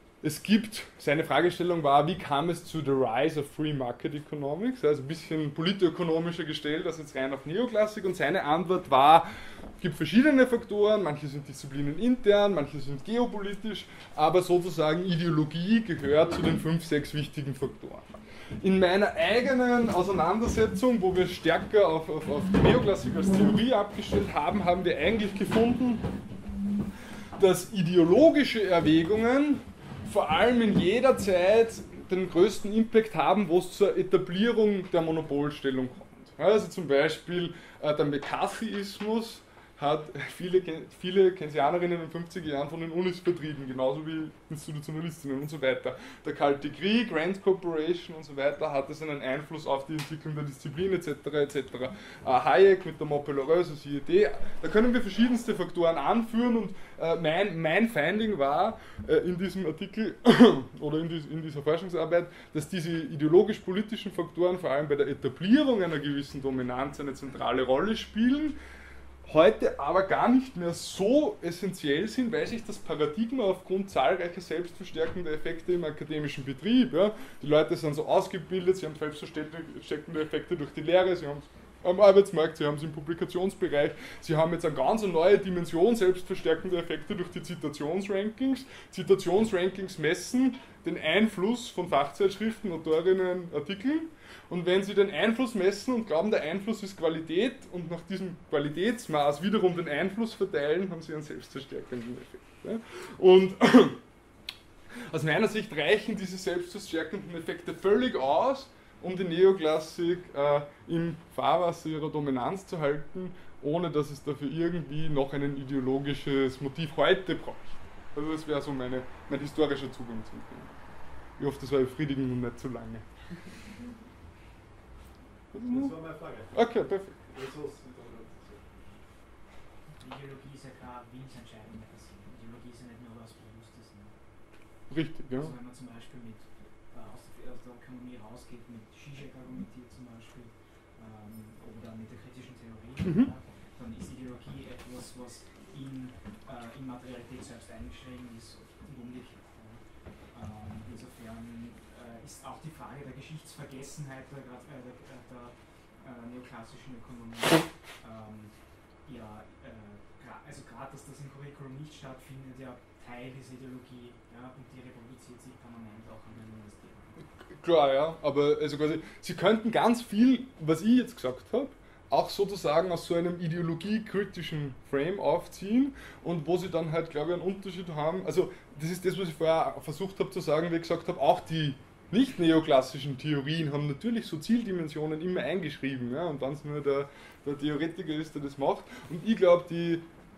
A: seine Fragestellung war, wie kam es zu The Rise of Free Market Economics, also ein bisschen politökonomischer gestellt als jetzt rein auf Neoklassik, und seine Antwort war, es gibt verschiedene Faktoren, manche sind disziplinenintern, manche sind geopolitisch, aber sozusagen Ideologie gehört zu den 5, 6 wichtigen Faktoren. In meiner eigenen Auseinandersetzung, wo wir stärker auf Neoklassik als Theorie abgestellt haben, haben wir eigentlich gefunden, dass ideologische Erwägungen vor allem in jeder Zeit den größten Impact haben, wo es zur Etablierung der Monopolstellung kommt. Also zum Beispiel der McCarthyismus hat viele Keynesianerinnen in den 50er Jahren von den Unis vertrieben, genauso wie Institutionalistinnen und so weiter. Der Kalte Krieg, Rand Corporation und so weiter hatte seinen Einfluss auf die Entwicklung der Disziplin etc. Hayek mit der Montpellereuse Société, da können wir verschiedenste Faktoren anführen und mein Finding war in diesem Artikel oder in dieser Forschungsarbeit, dass diese ideologisch-politischen Faktoren vor allem bei der Etablierung einer gewissen Dominanz eine zentrale Rolle spielen, heute aber gar nicht mehr so essentiell sind, weil sich das Paradigma aufgrund zahlreicher selbstverstärkender Effekte im akademischen Betrieb, ja, die Leute sind so ausgebildet, sie haben selbstverstärkende Effekte durch die Lehre, sie haben es am Arbeitsmarkt, sie haben es im Publikationsbereich, sie haben jetzt eine ganz neue Dimension selbstverstärkende Effekte durch die Zitationsrankings. Zitationsrankings messen den Einfluss von Fachzeitschriften, Autorinnen, Artikeln. Und wenn Sie den Einfluss messen und glauben, der Einfluss ist Qualität und nach diesem Qualitätsmaß wiederum den Einfluss verteilen, haben Sie einen selbstverstärkenden Effekt. Ja? Und aus meiner Sicht reichen diese selbstverstärkenden Effekte völlig aus, um die Neoklassik im Fahrwasser ihrer Dominanz zu halten, ohne dass es dafür irgendwie noch ein ideologisches Motiv heute braucht. Also das wäre so mein historischer Zugang zum Thema. Ich hoffe, das war befriedigend und nicht zu lange.
G: Das war meine Frage.
A: Okay, perfekt.
F: Ideologie ist ja keine Willensentscheidung mehr. Ideologie ist ja nicht nur was Bewusstes. Ne?
A: Richtig, ja.
F: Also wenn man zum Beispiel aus der Ökonomie rausgeht, mit Zizek argumentiert zum Beispiel, oder mit der kritischen Theorie, ja, dann ist Ideologie etwas, was in Materialität selbst eingeschrieben ist und umgekehrt. Ja. Insofern ist auch die Frage der Geschichtsvergessenheit der neoklassischen Ökonomie also gerade, dass das im Curriculum nicht stattfindet, ja Teil dieser Ideologie, ja, und die reproduziert sich permanent auch an den Universitäten.
A: Klar, ja, aber also quasi, Sie könnten ganz viel, was ich jetzt gesagt habe, auch sozusagen aus so einem ideologiekritischen Frame aufziehen und wo Sie dann halt, glaube ich, einen Unterschied haben. Also das ist das, was ich vorher versucht habe zu sagen, wie ich gesagt habe, auch die nicht neoklassischen Theorien haben natürlich so Zieldimensionen immer eingeschrieben, ja, und wenn es nur der Theoretiker ist, der das macht. Und ich glaube, die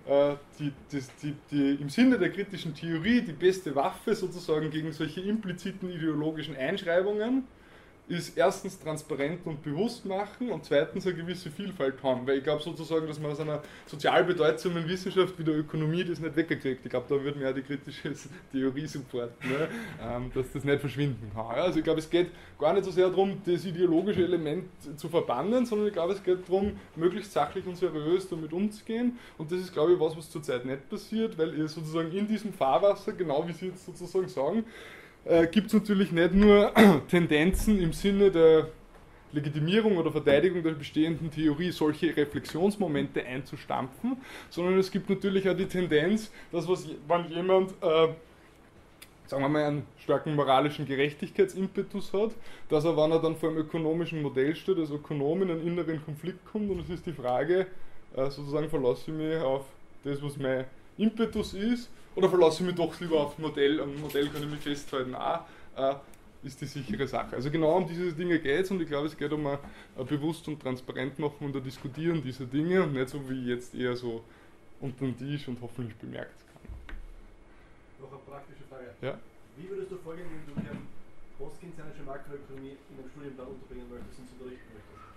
A: im Sinne der kritischen Theorie die beste Waffe sozusagen gegen solche impliziten ideologischen Einschreibungen ist erstens transparent und bewusst machen und zweitens eine gewisse Vielfalt haben. Weil ich glaube sozusagen, dass man aus einer sozial bedeutsamen Wissenschaft wie der Ökonomie das nicht weggekriegt. Ich glaube, da würde mir ja die kritische Theorie supporten, ne? Dass das nicht verschwinden kann. Also ich glaube, es geht gar nicht so sehr darum, das ideologische Element zu verbannen, sondern ich glaube, es geht darum, möglichst sachlich und seriös damit umzugehen. Und das ist, glaube ich, was zurzeit nicht passiert, weil ihr sozusagen in diesem Fahrwasser, genau wie Sie jetzt sozusagen sagen, gibt es natürlich nicht nur Tendenzen im Sinne der Legitimierung oder Verteidigung der bestehenden Theorie, solche Reflexionsmomente einzustampfen, sondern es gibt natürlich auch die Tendenz, dass wenn jemand, sagen wir mal, einen starken moralischen Gerechtigkeitsimpetus hat, dass er, wenn er dann vor einem ökonomischen Modell steht, als Ökonom in einen inneren Konflikt kommt und es ist die Frage, sozusagen verlasse ich mich auf das, was mein Impetus ist, oder verlasse ich mich doch lieber auf ein Modell? Am Modell kann ich mich festhalten, ist die sichere Sache. Also genau um diese Dinge geht es und ich glaube, es geht um ein bewusst und transparent machen und ein Diskutieren dieser Dinge und nicht so wie jetzt eher so unter den Tisch und hoffentlich bemerkt kann.
G: Noch eine praktische Frage.
A: Ja?
G: Wie würdest du vorgehen, wenn du hier postkeynesianische Makroökonomie in einem Studienplan unterbringen möchtest und unterrichten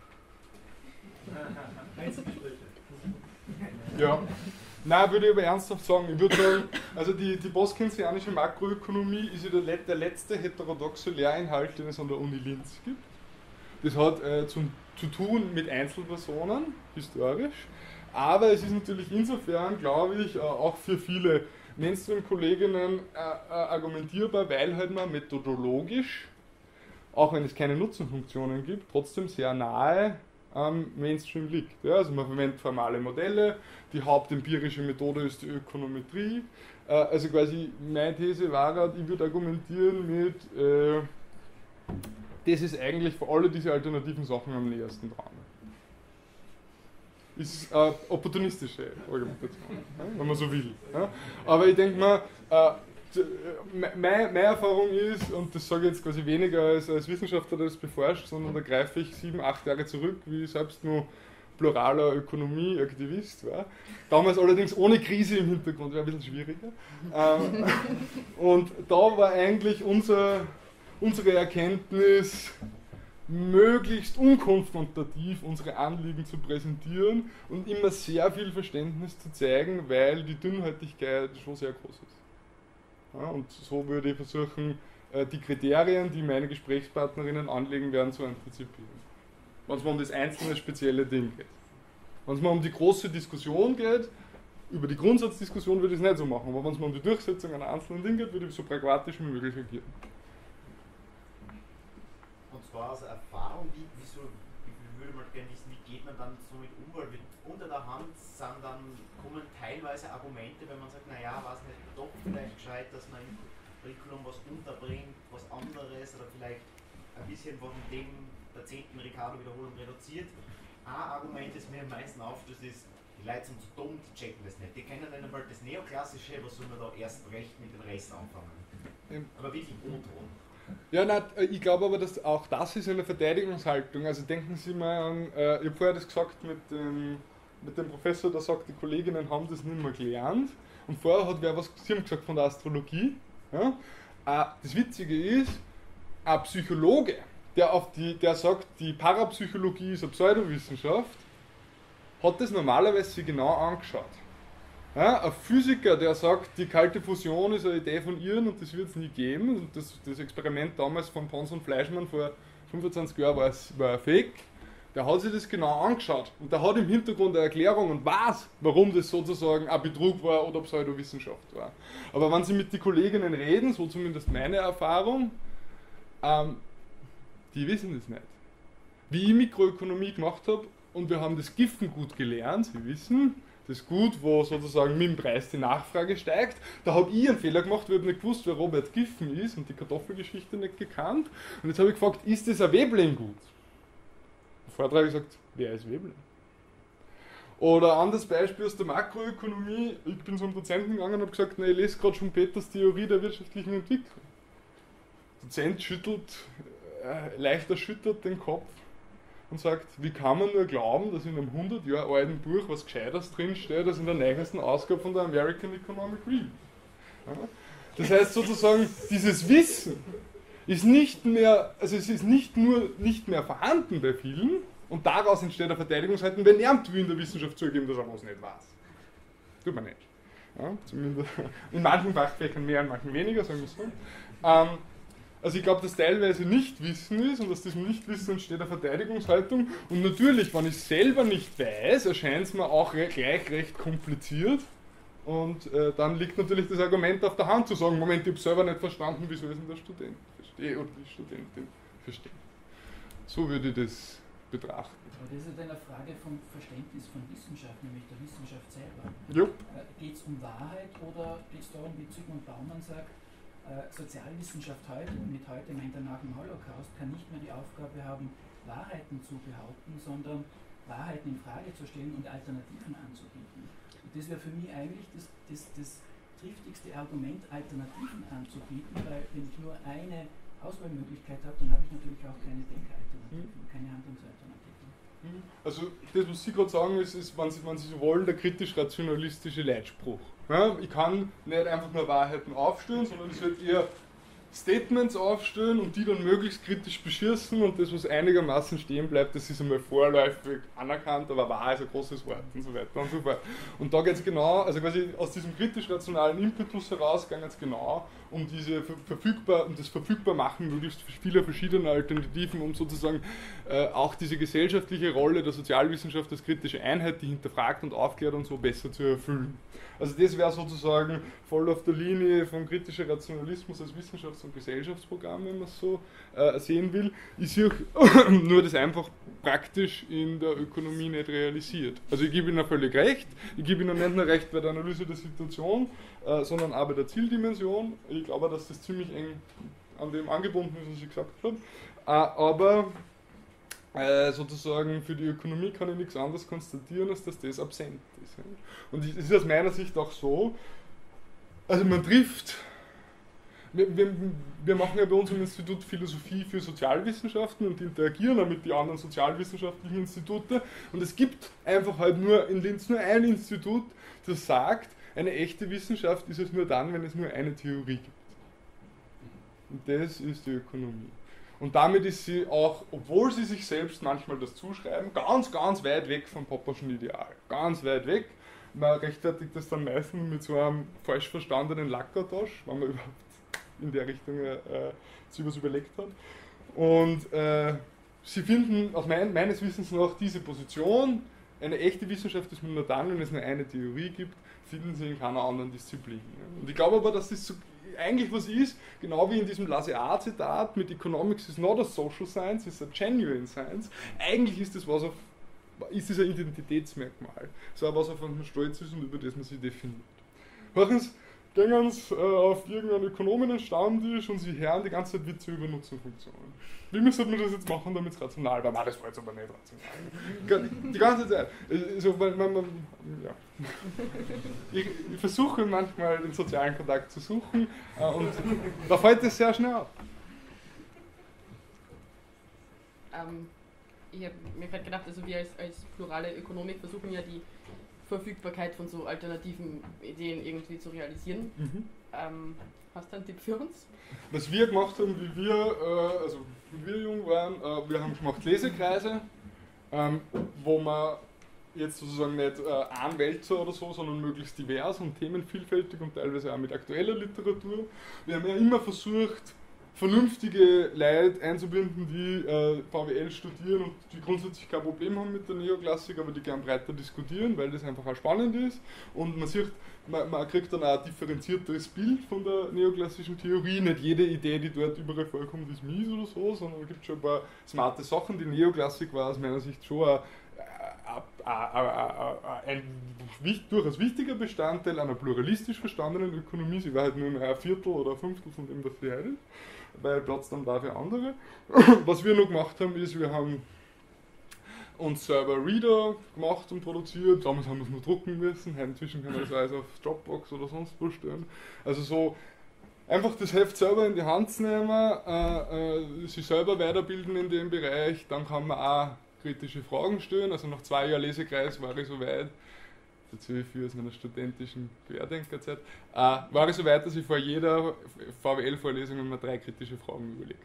G: möchtest? Einzelgespräche.
A: Ja. Nein, würde ich aber ernsthaft sagen. Ich würde sagen, also die postkeynesianische Makroökonomie ist ja der letzte heterodoxe Lehrinhalt, den es an der Uni Linz gibt. Das hat zu tun mit Einzelpersonen, historisch, aber es ist natürlich insofern, glaube ich, auch für viele Mainstream-Kolleginnen argumentierbar, weil halt man methodologisch, auch wenn es keine Nutzenfunktionen gibt, trotzdem sehr nahe am Mainstream liegt. Ja, also man verwendet formale Modelle, die hauptempirische Methode ist die Ökonometrie. Also quasi meine These war, ich würde argumentieren mit, das ist eigentlich für alle diese alternativen Sachen am nähersten dran. Ist opportunistische Argumentation, wenn man so will. Ja. Aber ich denke mal, meine Erfahrung ist, und das sage ich jetzt quasi weniger als Wissenschaftler, der das beforscht, sondern da greife ich 7, 8 Jahre zurück, wie ich selbst nur pluraler Ökonomie-Aktivist war. Damals allerdings ohne Krise im Hintergrund, wäre ein bisschen schwieriger. Und da war eigentlich unsere Erkenntnis, möglichst unkonfrontativ unsere Anliegen zu präsentieren und immer sehr viel Verständnis zu zeigen, weil die Dünnhäutigkeit schon sehr groß ist. Ja, und so würde ich versuchen, die Kriterien, die meine Gesprächspartnerinnen anlegen werden, zu antizipieren. Wenn es mal um das einzelne spezielle Ding geht. Wenn es mal um die große Diskussion geht, über die Grundsatzdiskussion würde ich es nicht so machen, aber wenn es mal um die Durchsetzung einer einzelnen Dinge geht, würde ich so pragmatisch wie möglich agieren.
C: Und zwar aus Erfahrung, wie würde man gerne wissen, wie geht man dann so mit um, weil unter der Hand kommen teilweise Argumente, wenn man sagt, naja, war es nicht doch vielleicht gescheit, dass man im Curriculum was unterbringt, was anderes oder vielleicht ein bisschen von dem der 10. Ricardo-Wiederholung reduziert. Ein Argument, das mir am meisten aufstößt, ist, die Leute sind zu dumm, die checken das nicht. Die kennen nicht einmal das Neoklassische, was soll man da erst recht mit dem Rest anfangen? Aber wirklich O-Ton.
A: Ja, nein, ich glaube aber, dass auch das ist eine Verteidigungshaltung. Also denken Sie mal an, ich habe vorher das gesagt mit dem Professor, der sagt, die Kolleginnen haben das nicht mehr gelernt. Und vorher hat wer was, Sie haben gesagt von der Astrologie. Ja? Das Witzige ist, ein Psychologe, der sagt, die Parapsychologie ist eine Pseudowissenschaft, hat das normalerweise sich genau angeschaut. Ja, ein Physiker, der sagt, die kalte Fusion ist eine Idee von Irren und das wird es nie geben. Und das Experiment damals von Pons und Fleischmann vor 25 Jahren war ein Fake. Der hat sich das genau angeschaut und der hat im Hintergrund eine Erklärung und weiß, warum das sozusagen ein Betrug war oder Pseudowissenschaft war. Aber wenn Sie mit den Kolleginnen reden, so zumindest meine Erfahrung, die wissen das nicht. Wie ich Mikroökonomie gemacht habe und wir haben das Giffen gut gelernt, Sie wissen, das Gut, wo sozusagen mit dem Preis die Nachfrage steigt. Da habe ich einen Fehler gemacht, weil ich nicht gewusst, wer Robert Giffen ist und die Kartoffelgeschichte nicht gekannt. Und jetzt habe ich gefragt, ist das ein Veblen-Gut? Der Vortrag hat gesagt, wer ist Veblen? Oder ein anderes Beispiel aus der Makroökonomie. Ich bin zum Dozenten gegangen und habe gesagt, na, ich lese gerade schon Peters Theorie der wirtschaftlichen Entwicklung. Der Dozent schüttelt, leicht erschüttert den Kopf und sagt, wie kann man nur glauben, dass in einem 100 Jahre alten Buch was Gescheites drinsteht, als in der neuesten Ausgabe von der American Economic Review. Ja? Das heißt sozusagen, dieses Wissen ist nicht mehr, also es ist nicht mehr vorhanden bei vielen und daraus entsteht eine Verteidigungshaltung, wer lernt wie in der Wissenschaft zugeben, dass er was nicht weiß. Tut man nicht. Ja? Zumindest in manchen Fachfächern mehr, in manchen weniger, sagen wir so. Also ich glaube, dass teilweise Nichtwissen ist und aus diesem Nichtwissen entsteht eine Verteidigungshaltung. Und natürlich, wenn ich es selber nicht weiß, erscheint es mir auch gleich recht kompliziert. Und dann liegt natürlich das Argument auf der Hand zu sagen, Moment, ich habe selber nicht verstanden, wieso ist denn der Student verstehe oder die Studentin versteht. So würde ich das betrachten.
F: Aber das ist ja eine Frage vom Verständnis von Wissenschaft, nämlich der Wissenschaft selber. Geht es um Wahrheit oder geht es darum, wie Zygmunt Baumann sagt, Sozialwissenschaft heute, und mit heute meint er nach dem Holocaust, kann nicht mehr die Aufgabe haben, Wahrheiten zu behaupten, sondern Wahrheiten in Frage zu stellen und Alternativen anzubieten. Und das wäre für mich eigentlich das triftigste Argument, Alternativen anzubieten, weil wenn ich nur eine Auswahlmöglichkeit habe, dann habe ich natürlich auch keine Denkalternativen, keine Handlungsalternativen.
A: Also das, was Sie gerade sagen, ist wenn Sie so wollen, der kritisch-rationalistische Leitspruch. Ja, ich kann nicht einfach nur Wahrheiten aufstellen, sondern ich sollte eher Statements aufstellen und die dann möglichst kritisch beschießen und das, was einigermaßen stehen bleibt, das ist einmal vorläufig anerkannt, aber wahr ist ein großes Wort und so weiter und so fort. Und da geht es genau, also quasi aus diesem kritisch-rationalen Impetus heraus geht es genau um das Verfügbarmachen möglichst vieler verschiedener Alternativen, um sozusagen auch diese gesellschaftliche Rolle der Sozialwissenschaft als kritische Einheit, die hinterfragt und aufklärt und so besser zu erfüllen. Also das wäre sozusagen voll auf der Linie vom kritischen Rationalismus als Wissenschafts- und Gesellschaftsprogramm, wenn man es so sehen will. Ich sehe nur das einfach praktisch in der Ökonomie nicht realisiert. Also ich gebe Ihnen völlig recht, ich gebe Ihnen nicht nur recht bei der Analyse der Situation, sondern auch bei der Zieldimension. Ich glaube, dass das ziemlich eng an dem angebunden ist, was ich gesagt habe. Aber sozusagen für die Ökonomie kann ich nichts anderes konstatieren, als dass das absent ist. Und es ist aus meiner Sicht auch so, also man trifft, wir machen ja bei uns im Institut Philosophie für Sozialwissenschaften und interagieren auch mit den anderen sozialwissenschaftlichen Instituten und es gibt einfach halt nur in Linz nur ein Institut, das sagt, eine echte Wissenschaft ist es nur dann, wenn es nur eine Theorie gibt. Und das ist die Ökonomie. Und damit ist sie auch, obwohl sie sich selbst manchmal das zuschreiben, ganz, ganz weit weg vom Popperschen Ideal. Ganz weit weg. Man rechtfertigt das dann meistens mit so einem falsch verstandenen Lackertausch, wenn man überhaupt in der Richtung sich was überlegt hat. Und sie finden aus meines Wissens nach diese Position, eine echte Wissenschaft ist nur dann, wenn es nur eine Theorie gibt, finden sie in keiner anderen Disziplin. Und ich glaube aber, dass das so eigentlich was ist, genau wie in diesem Lassé-A-Zitat mit Economics is not a social science, it's a genuine science. Eigentlich ist das ist ein Identitätsmerkmal. So was auf einem Stolz ist und über das man sich definiert. Hören Sie, gehen Sie auf irgendeinen Ökonominnen-Stammtisch und Sie hören die ganze Zeit Witze über Nutzenfunktionen. Wie müssen wir das jetzt machen, damit es rational war? Das war jetzt aber nicht rational. Die ganze Zeit. Also, ja. Ich versuche manchmal den sozialen Kontakt zu suchen und da fällt es sehr schnell auf.
B: Ich habe mir gerade gedacht, also wir als plurale Ökonomik versuchen ja die Verfügbarkeit von so alternativen Ideen irgendwie zu realisieren. Hast du einen Tipp für uns?
A: Was wir gemacht haben, wie wir jung waren, wir haben gemacht Lesekreise, wo man jetzt sozusagen nicht ein Wälzer oder so, sondern möglichst divers und themenvielfältig und teilweise auch mit aktueller Literatur. Wir haben ja immer versucht, vernünftige Leute einzubinden, die VWL studieren und die grundsätzlich kein Problem haben mit der Neoklassik, aber die gern breiter diskutieren, weil das einfach auch spannend ist. Und man sieht, man kriegt dann auch ein differenzierteres Bild von der neoklassischen Theorie. Nicht jede Idee, die dort überall vorkommt, ist mies oder so, sondern es gibt schon ein paar smarte Sachen. Die Neoklassik war aus meiner Sicht schon ein durchaus wichtiger Bestandteil einer pluralistisch verstandenen Ökonomie. Sie war halt nur ein Viertel oder ein Fünftel von dem, was sie heute ist, weil Platz dann war für andere. Was wir noch gemacht haben, ist, wir haben uns selber Reader gemacht und produziert. Damals haben wir es nur drucken müssen, inzwischen kann man das alles auf Dropbox oder sonst wo stellen. Also so einfach das Heft selber in die Hand nehmen, sich selber weiterbilden in dem Bereich, dann kann man auch kritische Fragen stellen. Also nach 2 Jahren Lesekreis war ich so weit, das erzähle ich viel aus meiner studentischen Querdenkerzeit, war ich so weit, dass ich vor jeder VWL-Vorlesung mir 3 kritische Fragen überlegt.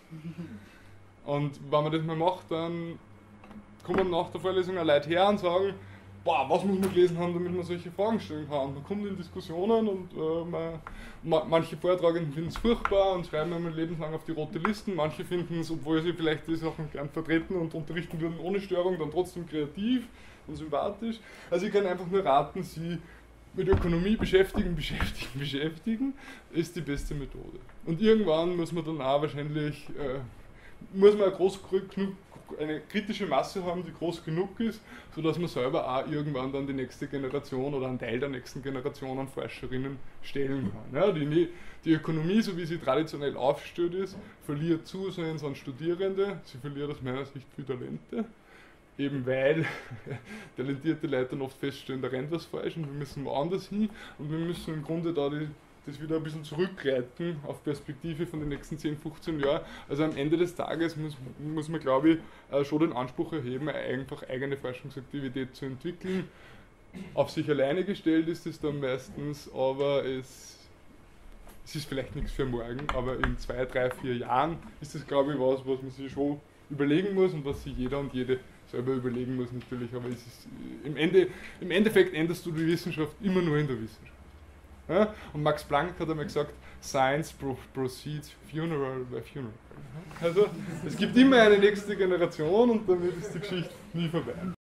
A: Und wenn man das mal macht, dann kommen nach der Vorlesung auch Leute her und sagen, boah, was muss man gelesen haben, damit man solche Fragen stellen kann. Man kommt in Diskussionen und manche Vortragenden finden es furchtbar und schreiben einmal lebenslang auf die rote Listen. Manche finden es, obwohl sie vielleicht die Sachen gern vertreten und unterrichten würden ohne Störung, dann trotzdem kreativ und sympathisch. Also ich kann einfach nur raten, sie mit Ökonomie beschäftigen, ist die beste Methode. Und irgendwann muss man dann auch wahrscheinlich, muss man eine kritische Masse haben, die groß genug ist, sodass man selber auch irgendwann dann die nächste Generation oder einen Teil der nächsten Generation an Forscherinnen stellen kann. Ja, die Ökonomie, so wie sie traditionell aufgestellt ist, verliert zusehends an Studierende, sie verliert aus meiner Sicht viel Talente, eben weil talentierte Leute dann oft feststellen, da rennt was falsch und wir müssen woanders hin und wir müssen im Grunde da das wieder ein bisschen zurückreiten auf Perspektive von den nächsten 10, 15 Jahren. Also am Ende des Tages muss man, glaube ich, schon den Anspruch erheben, einfach eigene Forschungsaktivität zu entwickeln. Auf sich alleine gestellt ist es dann meistens, aber es ist vielleicht nichts für morgen, aber in 2, 3, 4 Jahren ist das, glaube ich, was man sich schon überlegen muss und was sich jeder und jede selber überlegen muss natürlich, aber es ist, im Endeffekt änderst du die Wissenschaft immer nur in der Wissenschaft. Ja? Und Max Planck hat einmal gesagt, Science proceeds funeral by funeral. Also es gibt immer eine nächste Generation und damit ist die Geschichte nie vorbei.